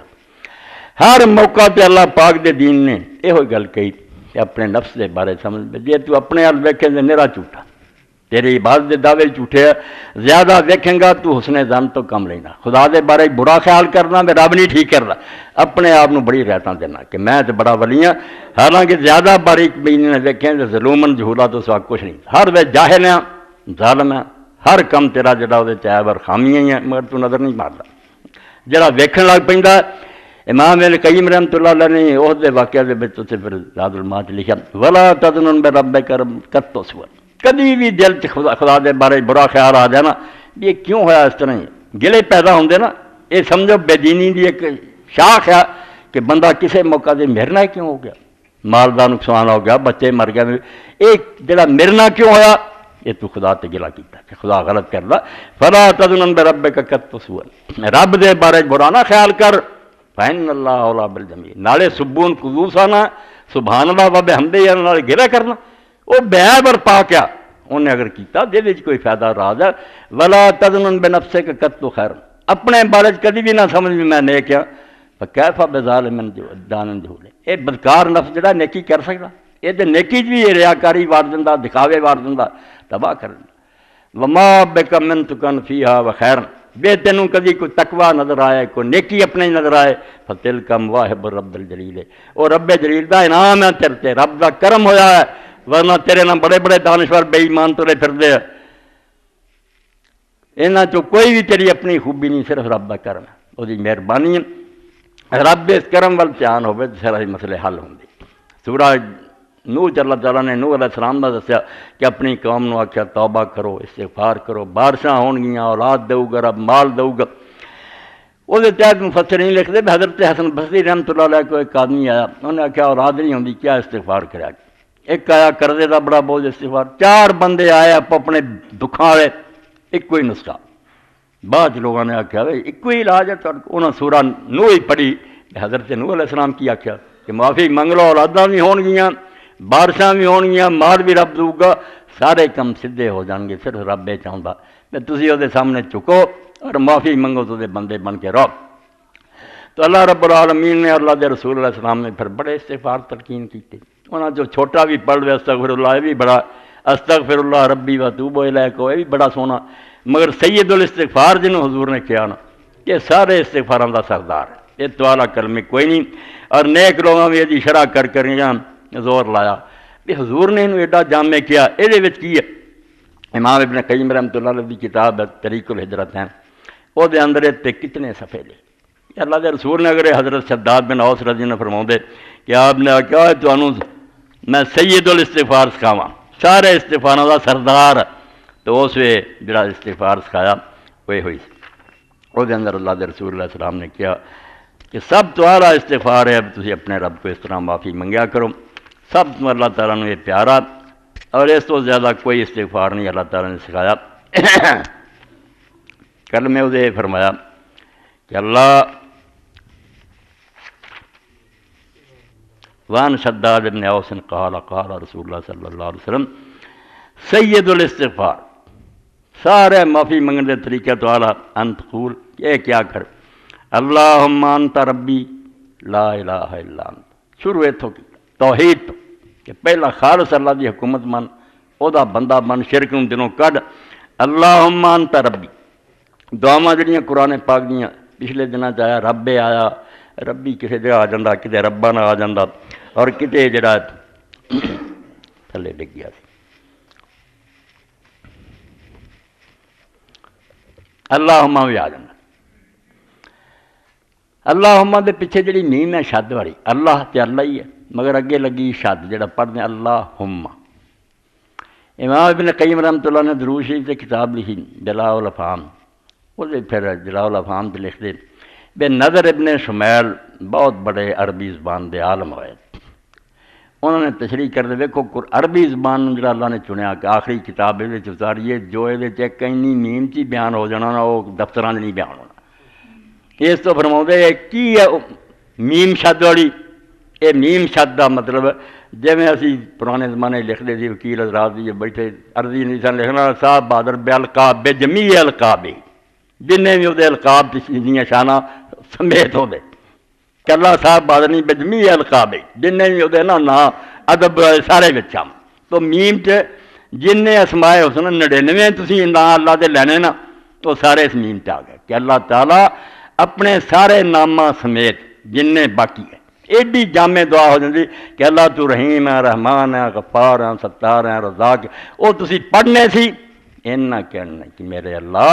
ہر موقع تے اللہ پاک دے دین نے یہ گل کہی کہ اپنے نفس دے بارے سمجھ، جے تو اپنے حال ویکھے تے نیرا جھوٹا، تیری عبادت دے دعوے جھوٹے ہے، زیادہ دیکھیں گا تو حسن ظن تو کم لینا، خدا دے بارے برا خیال کرنا میں رب نہیں ٹھیک کرنا، اپنے آپ نو بڑی رعایتاں دینا کہ میں تو بڑا ولی ہاں، حالانکہ زیادہ باریک بینی نے دیکھیں تو ظلومن جہولا تو سوا کچھ نہیں، ہر وے جاہل ہے ظالم ہے، ہر کم تیرا جڑا وہ عیب اور خامیاں ہی ہیں مگر تو نظر نہیں مارتا، جڑا ویکھن لگ پیندا۔ امام ابن قیم رحمۃ اللہ علیہ نے اس دے واقعے دے وچ تے پھر زاد المعاد لکھا ولا تظن بربک قط سوء، کبھی بھی دل چ خدا دے بارے برا خیال آ جائے نا یہ کیوں ہوا اس طرح ہی گلے پیدا ہوندے نا، یہ سمجھو بے دینی دی ایک شاخ ہے کہ بندہ کسے موقع دے مرنا ہی کیوں ہو گیا، مال دا نقصان ہو گیا، بچے مر گئے، ایک جڑا مرنا کیوں ہویا یہ تو خدا تے گلا کیتا کہ خدا غلط کردا، فلا تظن بربک قط سوء، رب دے بارے برا نہ خیال کر، فإن اللہ اولیٰ بالجمیع، نالے سبون قدوس آنا سبحان اللہ و بحمدہ نالے گرہ کرنا، وہ بے عیب اور پاک ہے، انہیں اگر کیتا دے وچ کوئی فائدہ راز ہے، ولا تظن بنفسک قط خیر، اپنے بارے کبھی بھی نہ سمجھ بھی میں نیک ہاں، فکیف بظالم دان جہولے، یہ بدکار نفس جڑا نیکی کر سکتا، یہ تے نیکی بھی ریاکاری وار دیندا، دکھاوے وار دیندا، تباہ کر دیندا، وما بک من تکن فیہا وخیر، بے تینوں کدی کوئی تقوی نظر آئے، کوئی نیکی اپنے نظر آئے، فتلک مواہب رب الجلیل، اور رب جلیل دا انعام ہے تیرے تے، رب دا کرم ہویا ہے، ورنہ تیرے نام بڑے بڑے دانشور بے ایمان ترے پھردے ہیں، انہاں چوں کوئی بھی تیری اپنی خوبی نہیں، صرف رب دا کرم ہے، وہ دی مہربانی ہے، رب اس کرم وال دھیان ہوئے تو سارے مسئلے حل ہوندے۔ سورہ نوح اللہ تعالیٰ نے نوح علیہ السلام دا دسیا کہ اپنی قوم نو آکھیا توبہ کرو، استغفار کرو، بارشاں ہون گیاں، اولاد دو گا رب، مال دو گا، وہ تحت مفسرین لکھتے بھی حضرت حسن بصری رحمۃ اللہ علیہ کو ایک آدمی آیا، انہوں نے آخیا اولاد نہیں ہوندی کیا استغفار کریا، ایک آیا قرضے دا بڑا بوجھ استغفار، چار بندے آئے اپنے دکھاں والے، ایک کوئی نسخہ، بعد لوگوں نے آخیا ایک ہی علاج ہے، انہوں نے سورہ نوح ہی پڑھی، حضرت نوح علیہ السلام کی آخیا کہ معافی منگ لو، اولاداں بھی ہون گیاں، بارشاں بھی ہون گیاں، مال بھی رب دوں گا، سارے کم سدھے ہو جان گے، صرف رب یہ چاہتا کہ تسی وہ سامنے چکو اور معافی منگو تو دے بندے بن کے رہو۔ تو اللہ رب العالمین نے اللہ دے رسول علیہ السلام نے پھر بڑے استغفار تلقین کیتے، انہاں جو چھوٹا بھی پڑھ لیا استغفر اللہ، یہ بھی بڑا استغفر اللہ ربی واتوب الیہ کو، یہ بھی بڑا سونا، مگر سید الاستغفار جنہوں حضور نے کیا نا یہ سارے استغفاراں دا سردار ہے، یہ تو اعلیٰ کلمے کوئی نہیں، اور نیک لوگوں میں یہ شرح کر کر زور لایا کہ حضور نے انہوں ایڈا جامع کیا، یہ کی ہے امام ابن قیم رحمۃ اللہ علیہ کی کتاب ہے طریق الہجرت ہیں، وہ دے اندر تے کتنے صفحے لے، اللہ دے رسول نے اگر حضرت شداد بن اوس رضی اللہ عنہ فرماؤں دے کہ آپ نے کہا تو انہوں میں سید الاستغفار سکھاواں، سارے استغفاراں دا سردار، تو اس وے جڑا استغفار سکھایا وہ ہوئی، وہ دے اندر اللہ دے رسول اللہ علیہ السلام نے کیا کہ سب تو اعلیٰ استغفار ہے تسی اپنے رب کو اس طرح معافی منگیا کرو، سب تو اللہ تعالیٰ نے یہ پیارا، اور اس تو زیادہ کوئی استغفار نہیں اللہ تعالیٰ نے سکھایا۔ کل میں اسے فرمایا کہ اللہ وان شداد ابن اوس قال قال رسول اللہ صلی اللہ علیہ وسلم سید الاستغفار، سارے معافی منگنے دے طریقے تو اعلیٰ انت قول، یہ کیا کر اللہم انت ربی لا الہ الا انت، شروع اتھوں کی توحید تو کہ پہلا خالص اللہ دی حکومت من، او دا بندہ من، شرک نوں دنوں کڈ، اللہم انت ربی۔ دعاواں جڑیاں قرآن پاک دیاں پچھلے دنوں آیا رب آیا، ربی کسی جگہ آ جاندہ، کتے ربانہ آ جاندہ، اور کتے جڑا تھلے ڈگ گیا سی۔ اللہم بھی آ جاندہ، اللہم دے پیچھے جڑی میم ہے شد والی، اللہ تے اللہ ہی ہے، مگر اگے لگی شد جڑا پڑھنے اللہم۔ امام ابن قیم رحمۃ اللہ نے درود شریف سے کتاب لکھی جلاء الافہام، وہ پھر جلاء الافہام سے لکھ دے بے نظر ابن شمیل بہت بڑے عربی زبان دے عالم ہوئے، انہوں نے تشریح کر دے دیکھو عربی زبان جڑا اللہ نے چنیا کہ آخری کتاب یہ اتاریے جو یہ کئی میم چی بیان ہو جانا وہ دفتران نہیں بیان ہونا۔ اس تو فرماؤ دے کی ہے میم شد والی، یہ میم شد کا مطلب جی میں اسی پرانے زمانے لکھتے تھے وکیل حضرات جی بیٹھے عرضی نہیں سن لکھنا صاحب بہادر بے القاب بے جمیع القاب، جن بھی وہ القاب دیا شانہ سمیت ہو دے کہ اللہ صاحب بہادر نہیں بے جمیع القاب، جن بھی وہ نا ادب سارے بچا تو میم چ جن اسمائے حسن 99 تسی نا اللہ دے لینے نا تو سارے اس میم چ آ گئے کہ اللہ تعالیٰ اپنے سارے نامہ سمیت جن باقی ہے ایڈی جامع دعا ہو جاتی کہ اللہ تو رحیم ہے، رحمان ہے، غفار ہے، ستار ہے، رزاق ہے، وہ تسی پڑھنے سی اینا کہنا کہ میرے اللہ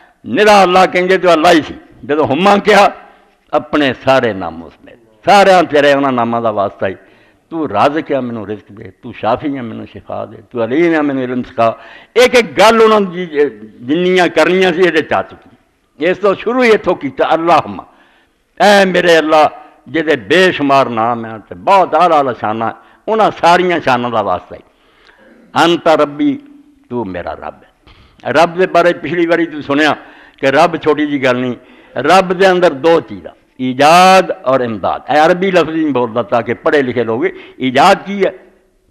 نرا اللہ کہیں گے تو اللہ ہی سی، جب ہما کیا اپنے سارے ناموں سمیت سارے تیرے انہاں ناموں دا واسطہ ہی، تو رازق ہے مینوں رزق دے، تو شافی ہے مینوں شفا دے، تو علیم ہے مینوں علم سکھا، ایک ایک گل انہوں نے جنیاں کرنیاں سی یہ چاہ چکی۔ اس تو شروع ہی اتھوں کیتا اللہم، اے میرے اللہ جہدے بے شمار نام ہیں تے بہت اعلیٰ شانہ انہاں ساریاں شانوں دا واسطہ ہی، انت ربی تو میرا رب ہے۔ رب دے بارے پچھلی باری تو سنیا کہ رب چھوٹی جی گل نہیں، رب دے اندر دو چیزاں ایجاد اور امداد، اے عربی لفظ نہیں بولتا تاکہ پڑھے لکھے لوگ ایجاد کی ہے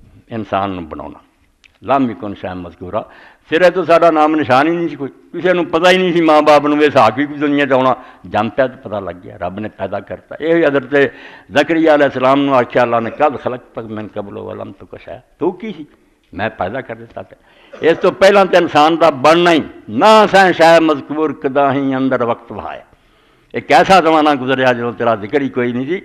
انسان نو بنانا، لم یکن شیئا مذکورا، سرے تو سارا نام نشان ہی نہیں سی کوئی، کسی نے پتہ ہی نہیں سی ماں باپ نے ساکھ بھی کوئی دنیا چاہنا جم پیا تو پتہ لگ گیا رب نے پیدا کرتا۔ یہ حضرت زکریا علیہ السلام نے آخیا اللہ نے قد خلقتک من قبل ولم تک شیئا، تو کی سی میں پیدا کر دیتا تھا۔ اس تو پہلا تو انسان دا بننا ہی نہ سائیں شاید مذکور کدا ہی اندر وقت بہایا، ایک ایسا زمانہ گزریا جو تیرا ذکر ہی کوئی نہیں سی،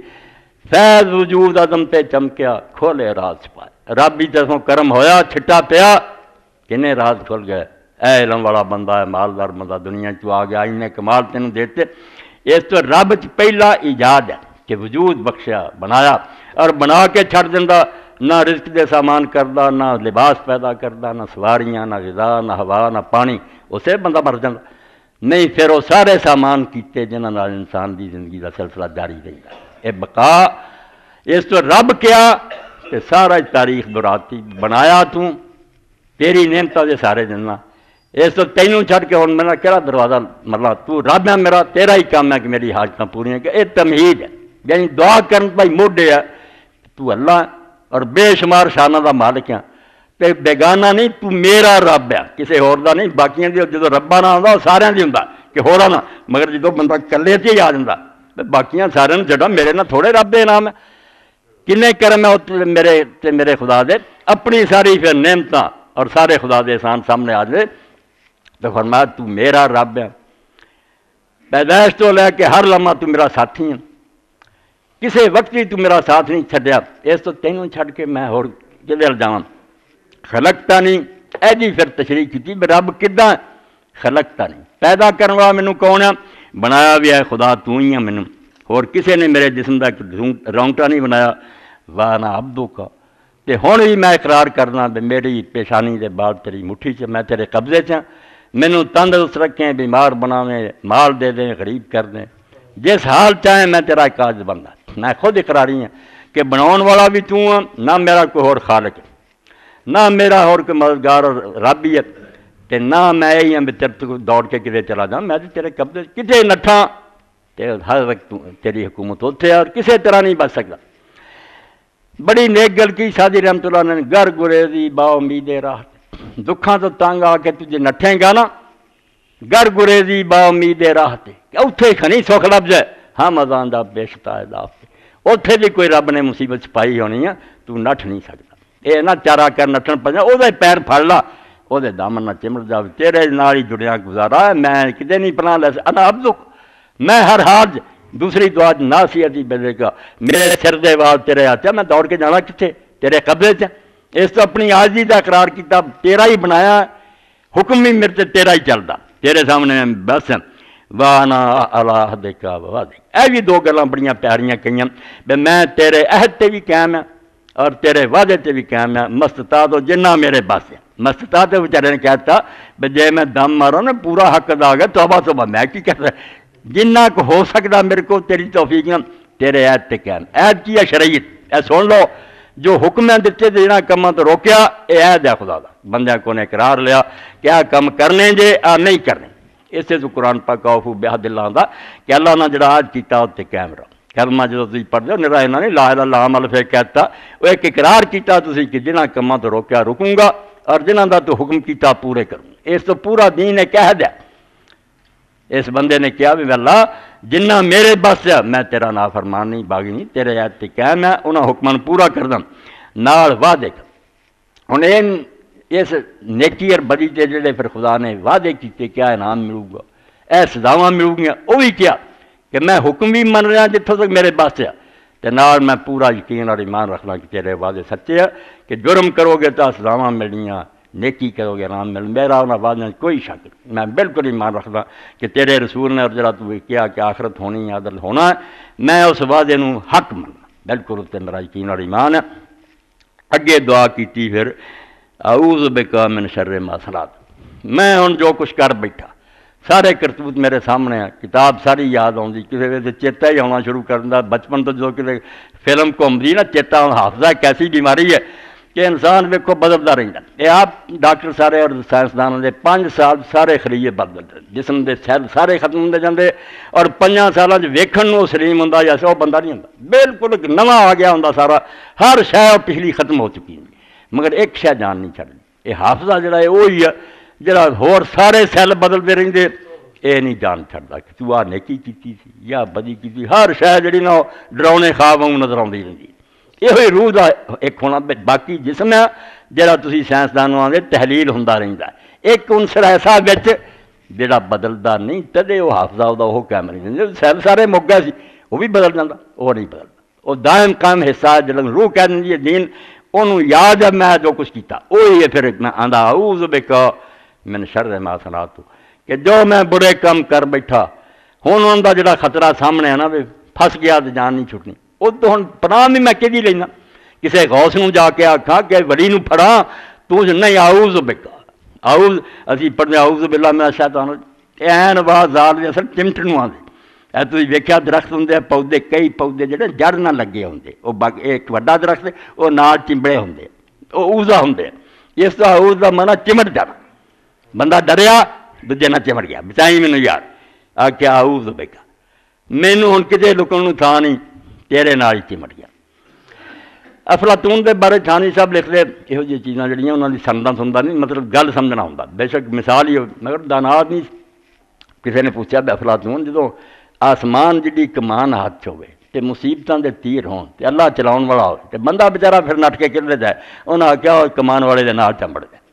فیض وجود عدم پہ چمکیا کھولے راز چھپائے، رب بھی جسوں کرم ہویا چھٹا پیا کنے راز کھل گئے، اے علم والا بندہ ہے مالدار بندہ دنیا چ آ گیا انہیں کمال تینوں دیتے۔ اس تو رب چ پہلا ایجاد ہے کہ وجود بخشیا بنایا اور بنا کے چھڑ دینا، نہ رزق دے سامان کردا، نہ لباس پیدا کردا، نہ سواریاں، نہ غذا، نہ ہوا، نہ پانی، اسے بندہ مر جاتا نہیں، پھر وہ سارے سامان کیتے جنہاں نال انسان دی زندگی دا سلسلہ جاری رہتا ہے، اے بقا۔ اس تو رب کیا کہ سارا تاریخ دراتی بنایا تو تیری نعمتاں دے سارے جنہ، اس تو تینوں چھڑ کے ہن میرا کہڑا دروازہ مرلا، تو رب ہے میرا، تیرا ہی کام ہے کہ میری حاجتاں پوریاں کہ اے تمہید ہے، یعنی دعا کرن بھائی موڈے ہے تو اللہ ہے اور بے شمار شانہ دا مالک ہے، تے بیگانہ نہیں تو میرا رب ہے کسی ہور دا نہیں، باقیاں دی جدو ربا نہ آندا سارے دی ہوندا کہ ہورا نہ، مگر جدو بندہ کلے تے آ جاندا باقیاں سارے نوں جڑا میرے نہ تھوڑے رب دے نام ہے، کنے کرم ہے میرے خدا دے، اپنی ساری پھر نعمتاں اور سارے خدا دے احسان سامنے آ جائے تو فرمایا تو میرا رب ہے، پیدائش تو لے کے ہر لمحہ تو میرا ساتھی ہے، کسی وقت ہی تو میرا ساتھ نہیں چھڈیا، اس تو تینوں چھڈ کے میں ہور کدھر جاواں، خلقتا نہیں، اے جی پھر تشریح کی رب کداں خلقتا نہیں، پیدا کرنے والا مینوں کون ہے، بنایا بھی ہے خدا تو ہی ہے مینوں، اور کسی نے میرے جسم کا رونگٹا نہیں بنایا، وانا عبدو کا، تے ہن بھی میں اقرار کرنا بھی میری پیشانی دے بعد تیری مٹھی چ میں تیرے قبضے چ، مینوں تندرست رکھیں، بیمار بناویں، مال دے دیں، غریب کر دیں، جس حال چاہیں میں تیرا ایک عاجز بندہ، میں خود اقراری ہوں کہ بناؤن والا بھی تو ہاں، نہ میرا کوئی اور خالق ہے، نہ میرا اور کوئی مددگار اور رب ہی ہے، تے نہ میں یہ ہاں تیرے دوڑ کے کتے چلا جاؤں، میں تیرے قبضے کتے نٹھا تے ہر وقت تیری حکومت اتنے اور کسی طرح نہیں بچ سکتا۔ بڑی نیک گل کی سادی رحمت اللہ نے، گر گریزی با امید راہ، دکھاں تو تنگ آ کے تجھے نٹھیں گا نا، گر گریزی با امید راہ تے اتھے کھنی سکھ لب جائے، ہاں مزان دا بے شتائے اتھے بھی کوئی رب نے مصیبت پائی ہونی ہے، تو نٹھ نہیں سکتا۔ یہ نہ چارا کر نٹھن پہ وہ پیر پھڑ لا، وہ دامن نہ چمڑ جا، تیرے نال ہی جڑیا گزارا ہے، میں کدے نہیں پناہ لے سکتا، انا عبدک، میں ہر حال دوسری دعا ناصیتی بلے کا، میرے سر دے وال تیرے آتے، میں دوڑ کے جانا کتنے تیرے قبضے سے، اس تو اپنی عاجزی دا اقرار کیتا، تیرا ہی بنایا، حکم بھی میرے تیرا ہی چلتا، تیرے سامنے بس وانا علی عہدک ووعدک۔ اے بھی دو گلاں بڑیاں پیاریاں کہیاں، میں تیرے عہد تے بھی قائم ہاں اور تیرے وعدے تے بھی قائم ہاں، مستطاعت جنہ میرے بس ہے۔ مستطاعت بیچارے نے کہتا جے میں دم مارا نا پورا حق ادا گیا، توبہ توبہ میں کی کہتا جنہ کو ہو سکتا میرے کو تیری توفیق نہ تیرے عہد تے قائم۔ عہد کی ہے شریعت، اے سن لو، جو حکمیں دیتے تھے جنہ کماں تو روکیا، اے عہد ہے خدا دا، بندیاں کو نے اقرار لیا کہ آ کم کرنے جے آ نہیں کرنے۔ اس سے تو قرآن پاک اوفو بعہد اللہ دا کہ اللہ نے جڑا عہد کیتا تے قائم رہو۔ کلمہ جدو تھی پڑھ دو نرا انہوں نے لا الہ الا اللہ عمل پھر کہتا، وہ ایک اقرار کیتا تسی کہ جنہ کماں تو روکیا رکوں گا اور جنہ دا تو حکم کیتا پورے کروں۔ اس تو پورا دین ایک عہد ہے۔ اس بندے نے کیا بھی اللہ جنہ میرے بس ہے، میں تیرا نافرمان نہیں باغی نہیں، تیرے عہد تے قائم ہے، انہاں حکمان پورا کردم نال وعدے کر۔ ہن اس نیکی اور بدی تے جڑے پھر خدا نے وعدے کیتے کیا انعام ملوں گا، اے سزاواں ملوں گیاں، وہ بھی کیا کہ میں حکم بھی من رہا جتوں تک میرے بس ہے، تے نال میں پورا یقین اور ایمان رکھنا کہ تیرے وعدے سچے ہیں، کہ جرم کرو گے تو سزاواں ملنیاں، نیکی کرو گے انعام مل، میرا انہاں وعدے کوئی شک نہیں، میں بالکل ایمان رکھدا کہ تیرے رسول نے اور جڑا تو کیا کہ آخرت ہونی ہے، عدل ہونا ہے، میں اس وعدے نوں حق مننا، بالکل اس تے میرا یقین اور ایمان ہے۔ اگے دعا کیتی پھر اعوذ بک من شر ما صنعت، میں ہن جو کچھ کر بیٹھا سارے کرتوت میرے سامنے ہیں، کتاب ساری یاد آتی، کسی ویسے چیتا ہی آنا شروع کر دیا، بچپن تو جو کسی فلم گھومتی نا چیتا حافظہ ایک ایسی بیماری ہے کہ انسان ویکھو بدلتا رہتا ہے۔ یہ آپ ڈاکٹر سارے اور سائنسدانوں کے 5 سال سارے خلیے بدلتے، جسم کے سیل سارے ختم ہوتے جاتے، اور 5 سالوں ویکھن نوں سلیم ہوں جیسے وہ بندہ نہیں ہوں، بالکل ایک نواں آ گیا ہوں سارا، ہر شے پچھلی ختم ہو چکی ہے، مگر ایک شے جان نہیں چھڑنی۔ یہ حافظہ جڑا ہے وہی ہے جڑا ہور سارے سیل بدلتے رہتے، یہ نہیں جان چھڑتا کہ تو آ نیکی کیتی سی یا بدی کیتی، ہر شے جڑی نا ڈراؤنے خواب نظر آتی رہتی، یہ روح کا ایک ہونا۔ باقی جسم ہے جڑا تسی سائنسدانوں آدھے تحلیل ہوں رہتا ہے، ایک عنصر ایسا بچ جڑا بدلتا نہیں، تدے وہ حافظہ وہ قائم نہیں، سیل سارے مک گئے سی وہ بھی بدل جاتا، وہ نہیں بدلتا، وہ دائم قائم حصہ جڑا روح کہہ دینی ہے دین، انہوں یاد ہے میں جو کچھ کیتا، وہی ہے پھر میں آندا اعوذ بک من شر ما صنعت، کہ جو میں برے کام کر بیٹھا ہوں ان کا جڑا خطرہ سامنے ہے نا بھی پھس گیا تو جان نہیں چھٹنی، وہ تو ہوں پناہ بھی میں کہ لینا، کسی غوث نوں جا کے آکھاں کہ ولی نوں پھڑا تو نہیں، اعوذ بک، اعوذ اسی پڑھنے اعوذ باللہ من الشیطان، این آواز آل اصل چمٹ نوں آندے، اے تسی ویکھیا درخت ہوندے پودے، کئی پودے جڑے جڑ نہ لگے ہوندے، وہ ایک وڈا درخت وہ نال چمبڑے ہوندے، وہ اوزا ہوندے، اس طرح اعوذ دا معنی چمٹ جانا، بندہ ڈریا دوجے نہ چمٹ گیا، بچائی مینوں یار آ کیا اعوذ بک، مینوں ہن کتے لکن نوں تھا نہیں، تیرے نال ہی چمٹ گیا۔ افلاطون کے بارے چھانی صاحب لکھتے یہو جی چیزاں جڑیاں انہوں نے سنتا سنتا نہیں، مطلب گل سمجھنا ہوں، بے شک مثال ہی مگر دانا آدمی۔ کسی نے پوچھا بھی افلاطون جدو آسمان جی کمان ہاتھ ہوئے تے مصیبتاں دے تیر ہون تے اللہ چلاؤن والا ہو تے بندہ بیچارہ پھر نٹ کے کدھر جائے، انہاں آخیا کمان والے دے نال چمبڑ گئے،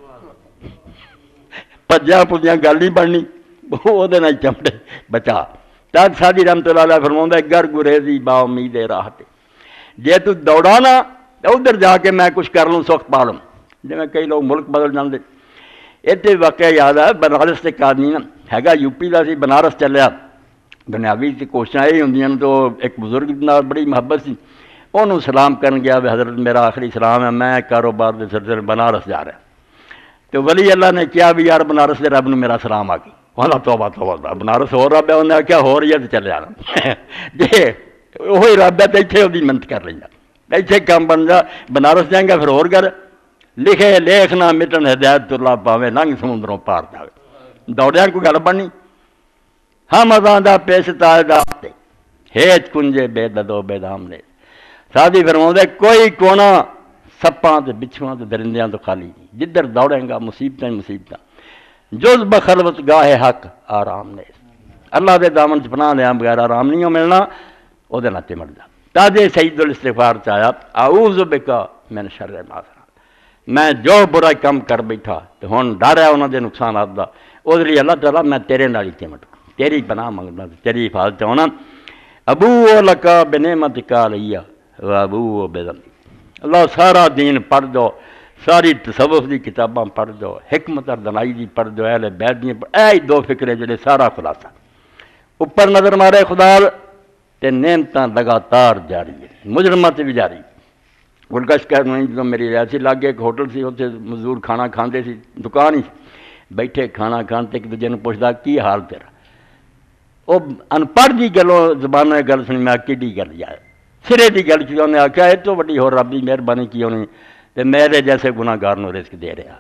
پجیا پجیا گل نہیں بننی، وہ چمڑے بچا۔ تاک سادی رحمت اللہ علیہ فرماؤں گر گریزی با امید راہ تے، جے تو دوڑا نا ادھر جا کے میں کچھ کر لوں سخت پا لوں، جی میں کئی لوگ ملک بدل جاندے۔ اتنے واقعہ یاد ہے بنارس ایک آدمی نا ہے یو پی کا سی، بنارس چلیا، بنیادی کوششاں یہ ہوں تو ایک بزرگ نال بڑی محبت سی، انہوں سلام کرن گیا بھی حضرت میرا آخری سلام ہے، میں کاروبار کے سلسلے بنارس جا رہا، تو ولی اللہ نے کیا بھی یار بنارس کے رب نے میرا سلام آ گئی، وہاں توبہ توبہ بنارس ہو رب ہے، انہیں آخیا ہو رہی ہے تو چلے جانا جی وہی رب ہے تو اتنے وہ منت کر لینا، اتنے کام بن جا، بنارس جائیں گا پھر اور گھر لکھے لیکھ نہ مٹن ہدایت اللہ پاوے لنگ سمندروں پار جاوے دوڑیا کوئی گل بنی ہم ازاں دا پیش تاجدار تے ہیچ کنجے بے ددو بے دام نے سادی فرماؤں کوئی کونا سپاں تے بچھواں تے درندیاں تو خالی نہیں جدھر دوڑیں گا مصیبتیں مصیبتیں جز بخلوت گاہ حق آرام نے اللہ دے دامن چ پناہ لیاں بغیر آرام نہیں ملنا او دے نال چمڑ جا تاجے سید الاستغفار چاہیا اعوذ بکا من شر ما صنعت میں جو برا کم کر بیٹھا تے ہن ڈر ہے انہاں دے نقصانات دا او دے لیے اللہ تعالیٰ میں تیرے نال ہی چمٹ تیری پناہ منگنا تیری حفاظت ہونا ابو لکا بنعمتک علیہ و ابو بذنبی اللہ سارا دین پڑھ دو ساری تصوف دی کتاباں پڑھ دو حکمت اور دنائی دی پڑھ دو اہل بیت دی پڑھ اے دو فکرے جڑے سارا خلاصہ اوپر نظر مارے خدا تے نعمتاں لگاتار جاری ہے مجرمات بھی جاری گلکش کہہ جو میری ریاسی لاگے ایک ہوٹل سی اتنے مزدور کھانا کھاندے سی دکان ہی بیٹھے کھانا کھاندے ایک دوجے نوں پوچھدا کی حال تیرا وہ ان پڑھ دی گلوں زبان گل سنی میں کیڈی گل جائے سرے دی گل کی انہیں آخیا تو وڈی ہو رب دی مہربانی کی ہونی تے میرے جیسے گناہ گار نوں رزق دے رہا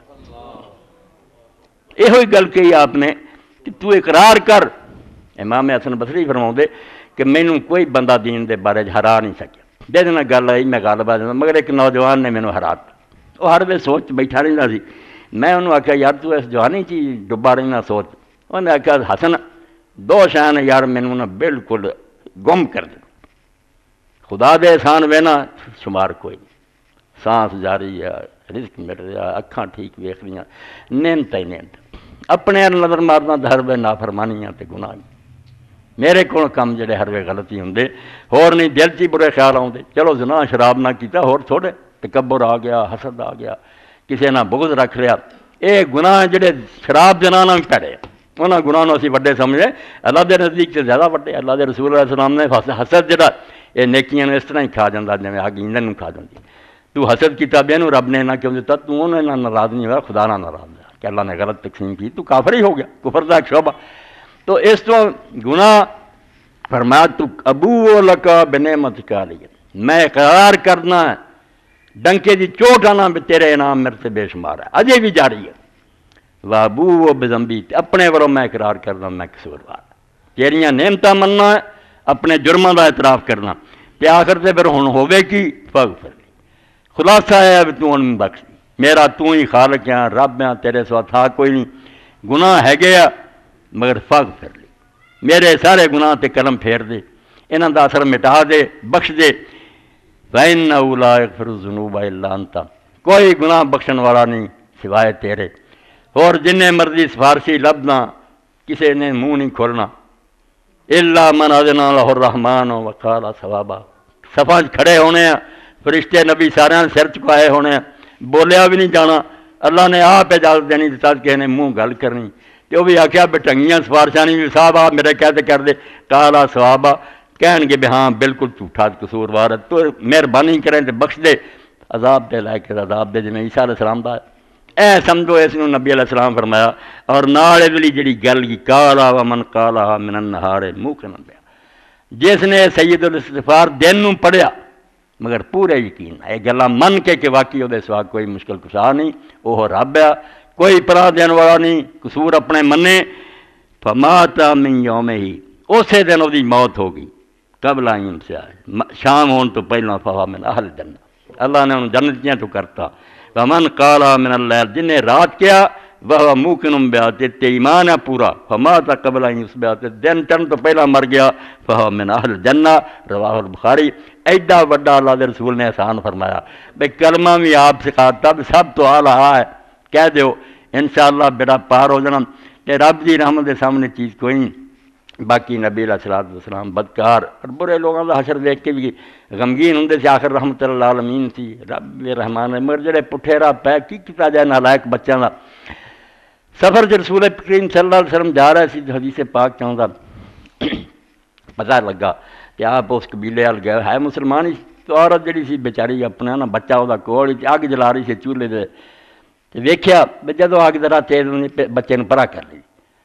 یہ گل کہی آپ نے کہ تو اقرار کر امام حسن بصری فرماؤں دے کہ مینوں کوئی بندہ دین دے بارے ہرا نہیں سکیا دے دینا گل آئی میں غالب آ جانا مگر ایک نوجوان نے مینوں ہرا وہ ہر ویلے سوچ بیٹھا رہندا سی میں انہوں آخیا یار تو اس جوانی چ ڈبا رہنا سوچ انہیں آخیا حسن دو شان یار مینوں نہ بالکل گم کر دے خدا دے احسان وینا شمار کوئی نہیں سانس جاری ہے رزق مل رہا اکھاں ٹھیک ویکھ رہی نعمت ہی نعمت اپنے نظر مارنا ہر وے نافرمانیاں تے گناہ میرے کو کم جڑے ہر وے غلطی ہوندے ہور نہیں دل چ برے خیال آؤندے چلو زنا شراب نہ کیتا ہور تھوڑے تکبر آ گیا حسد آ گیا کسے نہ بغض رکھ لیا اے گناہ جڑے شراب دے نام پیڑے انہاں گناہ نوں اسی وڈے سمجھے اللہ دے نزدیک تے زیادہ وڈے اللہ دے رسول علیہ السلام نے حسد جڑا یہ نیکیاں اس طرح ہی کھا جاتا جی آگ ایندھن کھا جاتی تو حسد کیتا بے نوں رب نے نہ کیوں دیتا تو انہوں نے ناراض نہیں ہوا خدا نہ ناراض ہوا کہ اللہ نے غلط تقسیم کی تو کافر ہی ہو گیا کفر دا ایک شعبہ تو اس تو گناہ فرمایا تو ابو لکا بنعمتک علیہ میں اقرار کرنا ہے ڈنکے دی چوٹ آنا بھی تیرے انعام میرے سے بے شمار ہے اجے بھی جاری ہے وابو بذنبی اپنے وروں میں اقرار کرنا میں قصوروار تیریاں نعمتاں مننا ہے اپنے جرماں دا اعتراف کرنا تے آخر تے پھر ہن ہوے کی فغفر لی خلاصہ ہے اب تو ہن بخش میرا تو ہی خالق ہے رب ہے تیرے سوا تھا کوئی نہیں گناہ ہے گیا مگر فغفر لی میرے سارے گناہ تے قلم پھیر دے انہاں دا اثر مٹا دے بخش دے فإنہ لا یغفر الذنوب الا انت کوئی گناہ بخشن والا نہیں سوائے تیرے اور جن مرضی سفارشی لبنا کسی نے منہ نہیں کھولنا الا من اذن لہ الرحمن وقال ثوابا صفاں کھڑے ہونے ہیں فرشتے نبی سارے سر چکائے ہونے ہیں بولیا بھی نہیں جانا اللہ نے آپ اجازت دینی تاکہ کسی نے منہ گل کرنی تو وہ بھی آخیا بٹنگیاں سفارشاں نہیں بھی صاحب آپ میرے کہتے کر دے قال ثوابا کہن گے بھی ہاں بالکل جھوٹا قصوروار ہے تو مہربانی کریں تو بخش دے عذاب دے لائے کہ عذاب دے جنہیں عیسیٰ علیہ السلام دا اے سمجھو اس نے نبی علیہ السلام فرمایا اور نال ادلی جڑی گل کی کالا ومن کالا من النہار موقنا بیا جس نے سید الاستغفار دن نوں پڑھیا مگر پورے یقین یہ گلاں من کے کہ واقعی وہ سوا کوئی مشکل کشا نہیں وہ رب ہے کوئی پناہ دین والا نہیں قصور اپنے منے فمات من یوم ہی اسی دن وہ موت ہو گئی قبل ان سے شام ہون تو پہلا فہو من اہل جنت اللہ نے انہوں جنتیاں تو کرتا ومن قالا من اللیل جن نے رات کیا وہ موقن بیا تے ایمان ہے پورا فمات قبل ان یصبح دن چڑھن تو پہلا مر گیا فہو من اہل جنہ رواہ البخاری ایڈا وڈا اللہ دے رسول نے احسان فرمایا بھئی کلمہ بھی آپ سکھاتا بھی سب تو اعلیٰ ہے کہہ دیو انشاءاللہ بیڑا پار ہو جانا تے رب دی رحمت دے سامنے چیز کوئی نہیں باقی نبی علیہ السلام بدکار اور برے لوگوں کا حشر دیکھ کے بھی غمگین ہوں سے آخر رحمت اللہ عالمین تھی رب رحمان مگر جڑے پٹھے راہ پہ کی کیتا جائے نالائق بچوں کا سفر جو رسول کریم صلی اللہ علیہ وسلم جا رہا سی حدیث پاک چاہتا پتہ لگا کہ آپ اس قبیلے وال گئے ہے مسلمان ہی تو عورت جڑی سی بیچاری اپنا نا بچہ وہ کول اگ جلا رہی سی چولہے دے ویکھیا جدوں اگ ذرا تیز بچے پرا کر لی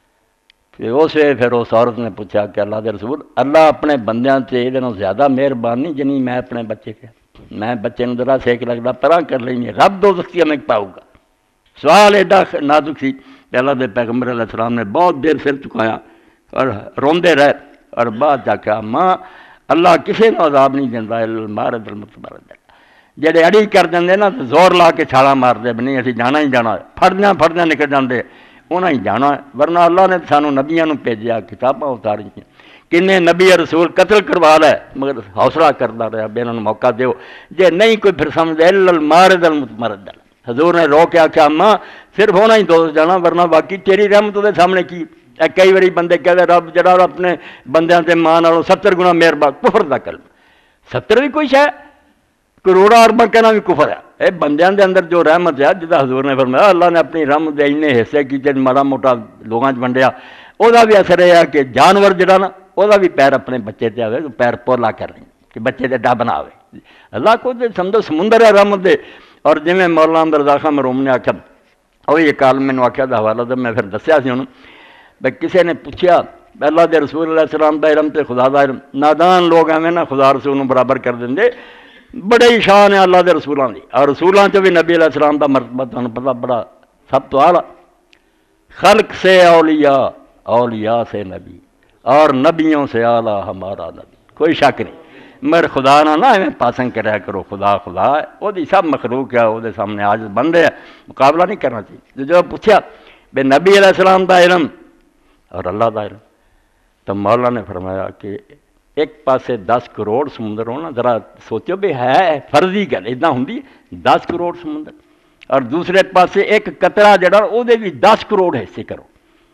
پھر اس عورت نے پوچھا کہ اللہ دے رسول اللہ اپنے بندیاں سے یہ زیادہ مہربان نہیں جنہیں میں اپنے بچے کے میں بچے نے ذرا سیک لگتا پراں کر لیں رب دو دستی میں پاؤ گا. سوال ایڈا نازک سی کہ اللہ دے پیغمبر علیہ السلام نے بہت دیر سر چکایا اور روندے رہے اور بعد جا کے ماں اللہ کسی کو عذاب نہیں دینا المارد المتمرد جڑے اڑی کر دیں نا تو زور لا کے چھالا مار دے نہیں اسی جانا ہی جانا پھڑدیاں نکل جاندے انہاں ہی جانا ورنہ اللہ نے سانو نبیاں نو بھیجیا کتاباں اتاری کنے نبی رسول قتل کروا لے مگر حوصلہ کرتا رہا بے انہوں موقع دیو جے نہیں کوئی پھر سمجھے المارد المتمرد. حضور نے رو کے آخیا ماں صرف ہونا ہی دوست جانا ورنہ باقی تیری رحمت دے سامنے کی. کئی باری بندے کہتے رب جڑا اپنے بندیاں تے ماں نالوں 70 گنا مہربان کفر دا کلمہ 70 بھی کوئی شے کروڑا ارباں کہنا بھی کفر ہے. اے بندیاں دے اندر جو رحمت ہے جدا حضور نے فرمایا اللہ نے اپنی رحمت دے اتنے حصے کیتے ماڑا موٹا لوگاں چ ونڈیا او دا بھی اثر یہ ہے کہ جانور جڑا نا وہ بھی پیر اپنے بچے تے آئے پیر پولا کر رہے ہیں کہ بچے تے ڈب نہ آئے. اللہ کو سمجھو سمندر ہے رحمت دے. اور جی میں مولانا احمد رضا خان مروم نے آخیا وہی ایک عالم میں آخیا دا حوالہ تو میں پھر دسیا سی انہوں بھائی کسی نے پوچھا اللہ دے رسول علیہ السلام دا علم تے خدا دا علم نادان لوگ ایویں نا خدا رسول نوں برابر کر دیں بڑے ہی شان ہے اللہ دے رسولاں دی. اور رسولاں چ بھی نبی علیہ السلام دا مرتبہ تمہیں پتہ بڑا سب تو اعلیٰ خلق سے اولیاء اولیاء سے نبی اور نبیوں سے اعلیٰ ہمارا نبی. کوئی شک نہیں مگر خدا نہ ایویں پاسنگ کریا کرو خدا خدا ہے وہ سب مخلوق ہے وہ سامنے عاجز بندے ہے مقابلہ نہیں کرنا چاہیے. جو پوچھا بے نبی علیہ السلام دا علم اور اللہ دا علم تو مولا نے فرمایا کہ ایک پاسے 10 کروڑ سمندر ہونا ذرا سوچو بھی ہے فرضی گل ادا ہوں 10 کروڑ سمندر اور دوسرے پاسے ایک قطرہ جڑا وہ بھی 10 کروڑ حصے کرو.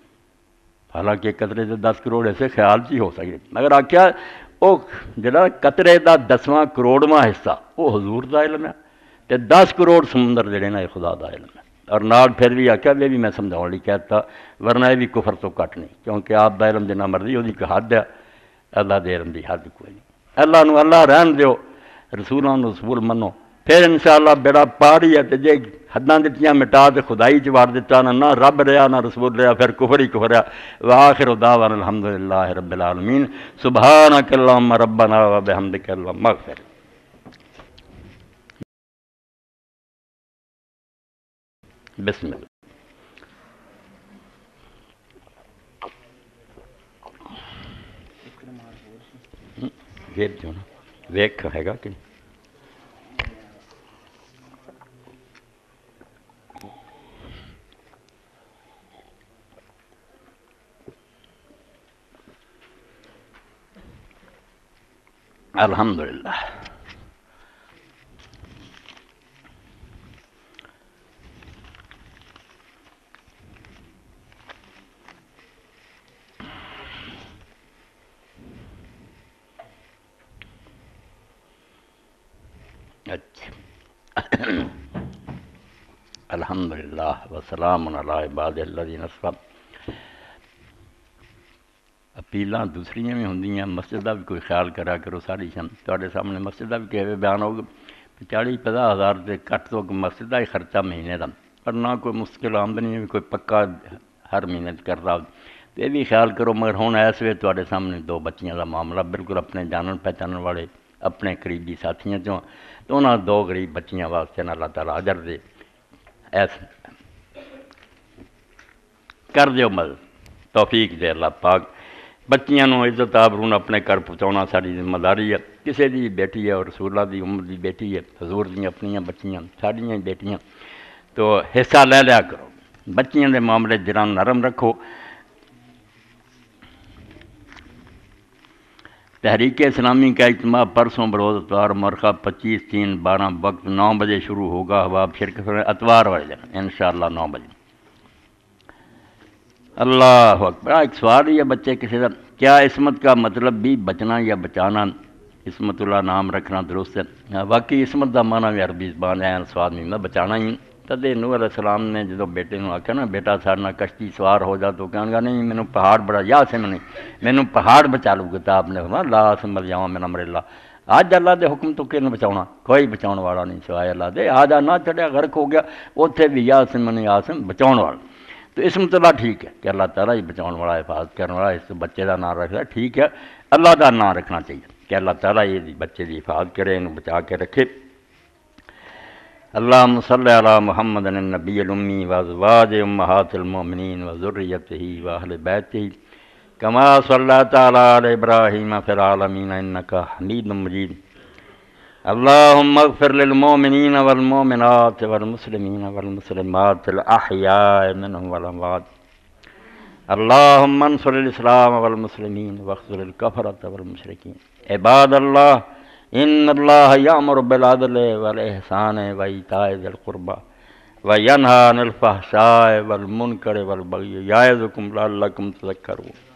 حالانکہ قطرے سے 10 کروڑ حصے خیال سے ہی ہو سکے مگر آخیا وہ جڑا قطرے دا 10واں کروڑواں حصہ وہ حضور دا علم ہے تے 10 کروڑ سمندر جڑے نا خدا دا علم ہے. اور نال پھر بھی آخیا بھی میں سمجھاؤ لی کہتا ورنہ یہ بھی کفر تو کٹ نہیں کیونکہ آپ دا علم جنہ مرضی وہ حد ہے اللہ دے علم دی حد کوئی نہیں. اللہ نو اللہ رہن دیو رسولاں نو رسول منو پھر انشاءاللہ بیڑا پاری ہے. جے حداں دتیاں مٹا تے خدائی چ وار دتا نہ رب رہا نہ رسول رہا پھر کفر ہی کفر ہے. وآخر دعوانا الحمدللہ رب العالمین سبحانک اللہم ربنا وبحمدک اللہم اغفر. بسم اللہ. ویک ہے گا کہ الحمدللہ. اچھا الحمدللہ وسلام علی عباد الذین اصطفیٰ. اپیلاں دوسریاں بھی ہوندیاں مسجد کا بھی کوئی خیال کرا کرو ساری شام تواڈے سامنے مسجد کا بھی کہ بیان ہوگا 40-50 ہزار سے کٹ تو مسجد کا ہی خرچہ مہینے کا پر نہ کوئی مشکل آمدنی بھی کوئی پکا ہر مہینے کر رہا تو یہ بھی خیال کرو. مگر ہوں اس ویلے تواڈے سامنے 2 بچیاں کا معاملہ بالکل اپنے جانن پہچانن والے اپنے قریبی ساتھیاں چوں تو انہاں 2 غریب بچیاں واسطے اللہ تعالیٰ اجر دے ایس کر دیو مدد توفیق دے اللہ پاک. بچیاں نو عزت آبرون اپنے گھر پہنچانا ساری ذمہ داری ہے. کسی دی بیٹی ہے اور رسول اللہ دی عمر دی بیٹی ہے حضور دی اپنیاں بچیاں ساڑیاں بیٹیاں تو حصہ لے لیا کرو. بچیاں دے معاملے جرا نرم رکھو. تحریک اسلامی کا اجتماع پرسوں بروز اتوار مرخہ 25/3/12 وقت 9 بجے شروع ہوگا. احباب شرکت اتوار والے دن انشاءاللہ 9 بجے. اللہ اکبر. ایک سوال ہی ہے بچے کسی کا کیا عصمت کا مطلب بھی بچنا یا بچانا عصمت اللہ نام رکھنا درست ہے؟ واقعی عصمت کا معنی بھی عربی زبان ہے سواد نہیں بچانا ہی. تد نوح علیہ السلام نے جدو بیٹے نے آخیا نا بیٹا سارے نال کشتی سوار ہو جا تو کہنے گا نہیں مینوں پہاڑ بڑا یا سے نہیں مینوں پہاڑ بچا لوں گا. آپ نے فرمایا لا سمجھ جاواں من امر اللہ. آج اللہ دے حکم تو کہنے بچاؤنا کوئی بچاؤ والا نہیں سوائے اللہ دے. آج نہ چڑھیا غرق ہو گیا اتنے بھی یا سمن یاسم بچاؤ والا. تو عصمت اللہ ٹھیک ہے کہ اللہ تعالیٰ ہی بچاؤ والا حفاظت کرنے والا. اس بچے کا نام رکھتا ٹھیک ہے اللہ کا نام رکھنا چاہیے. کہ اللہ تعالیٰ یہ بچے کی حفاظت کرے، انہوں بچا کے رکھے۔ اللہم صلی علی محمد النبی الامی وازواج امہات المومنین وذریتہ واہل بیتہ کما صلیت علی ابراہیم فی العالمین انکا حمید مجید۔ اللہم اغفر للمؤمنین والمؤمنات والمسلمین والمسلمات الاحیاء منہم والاموات۔ اللہم انصر الاسلام والمسلمین واخذل الکفرۃ والمشرکین۔ عباد اللہ ان اللہ یأمر بالعدل والاحسان وایتاء ذی القربى وینہی عن الفحشاء والمنکر والبغی یعظکم لعلکم تذکرون۔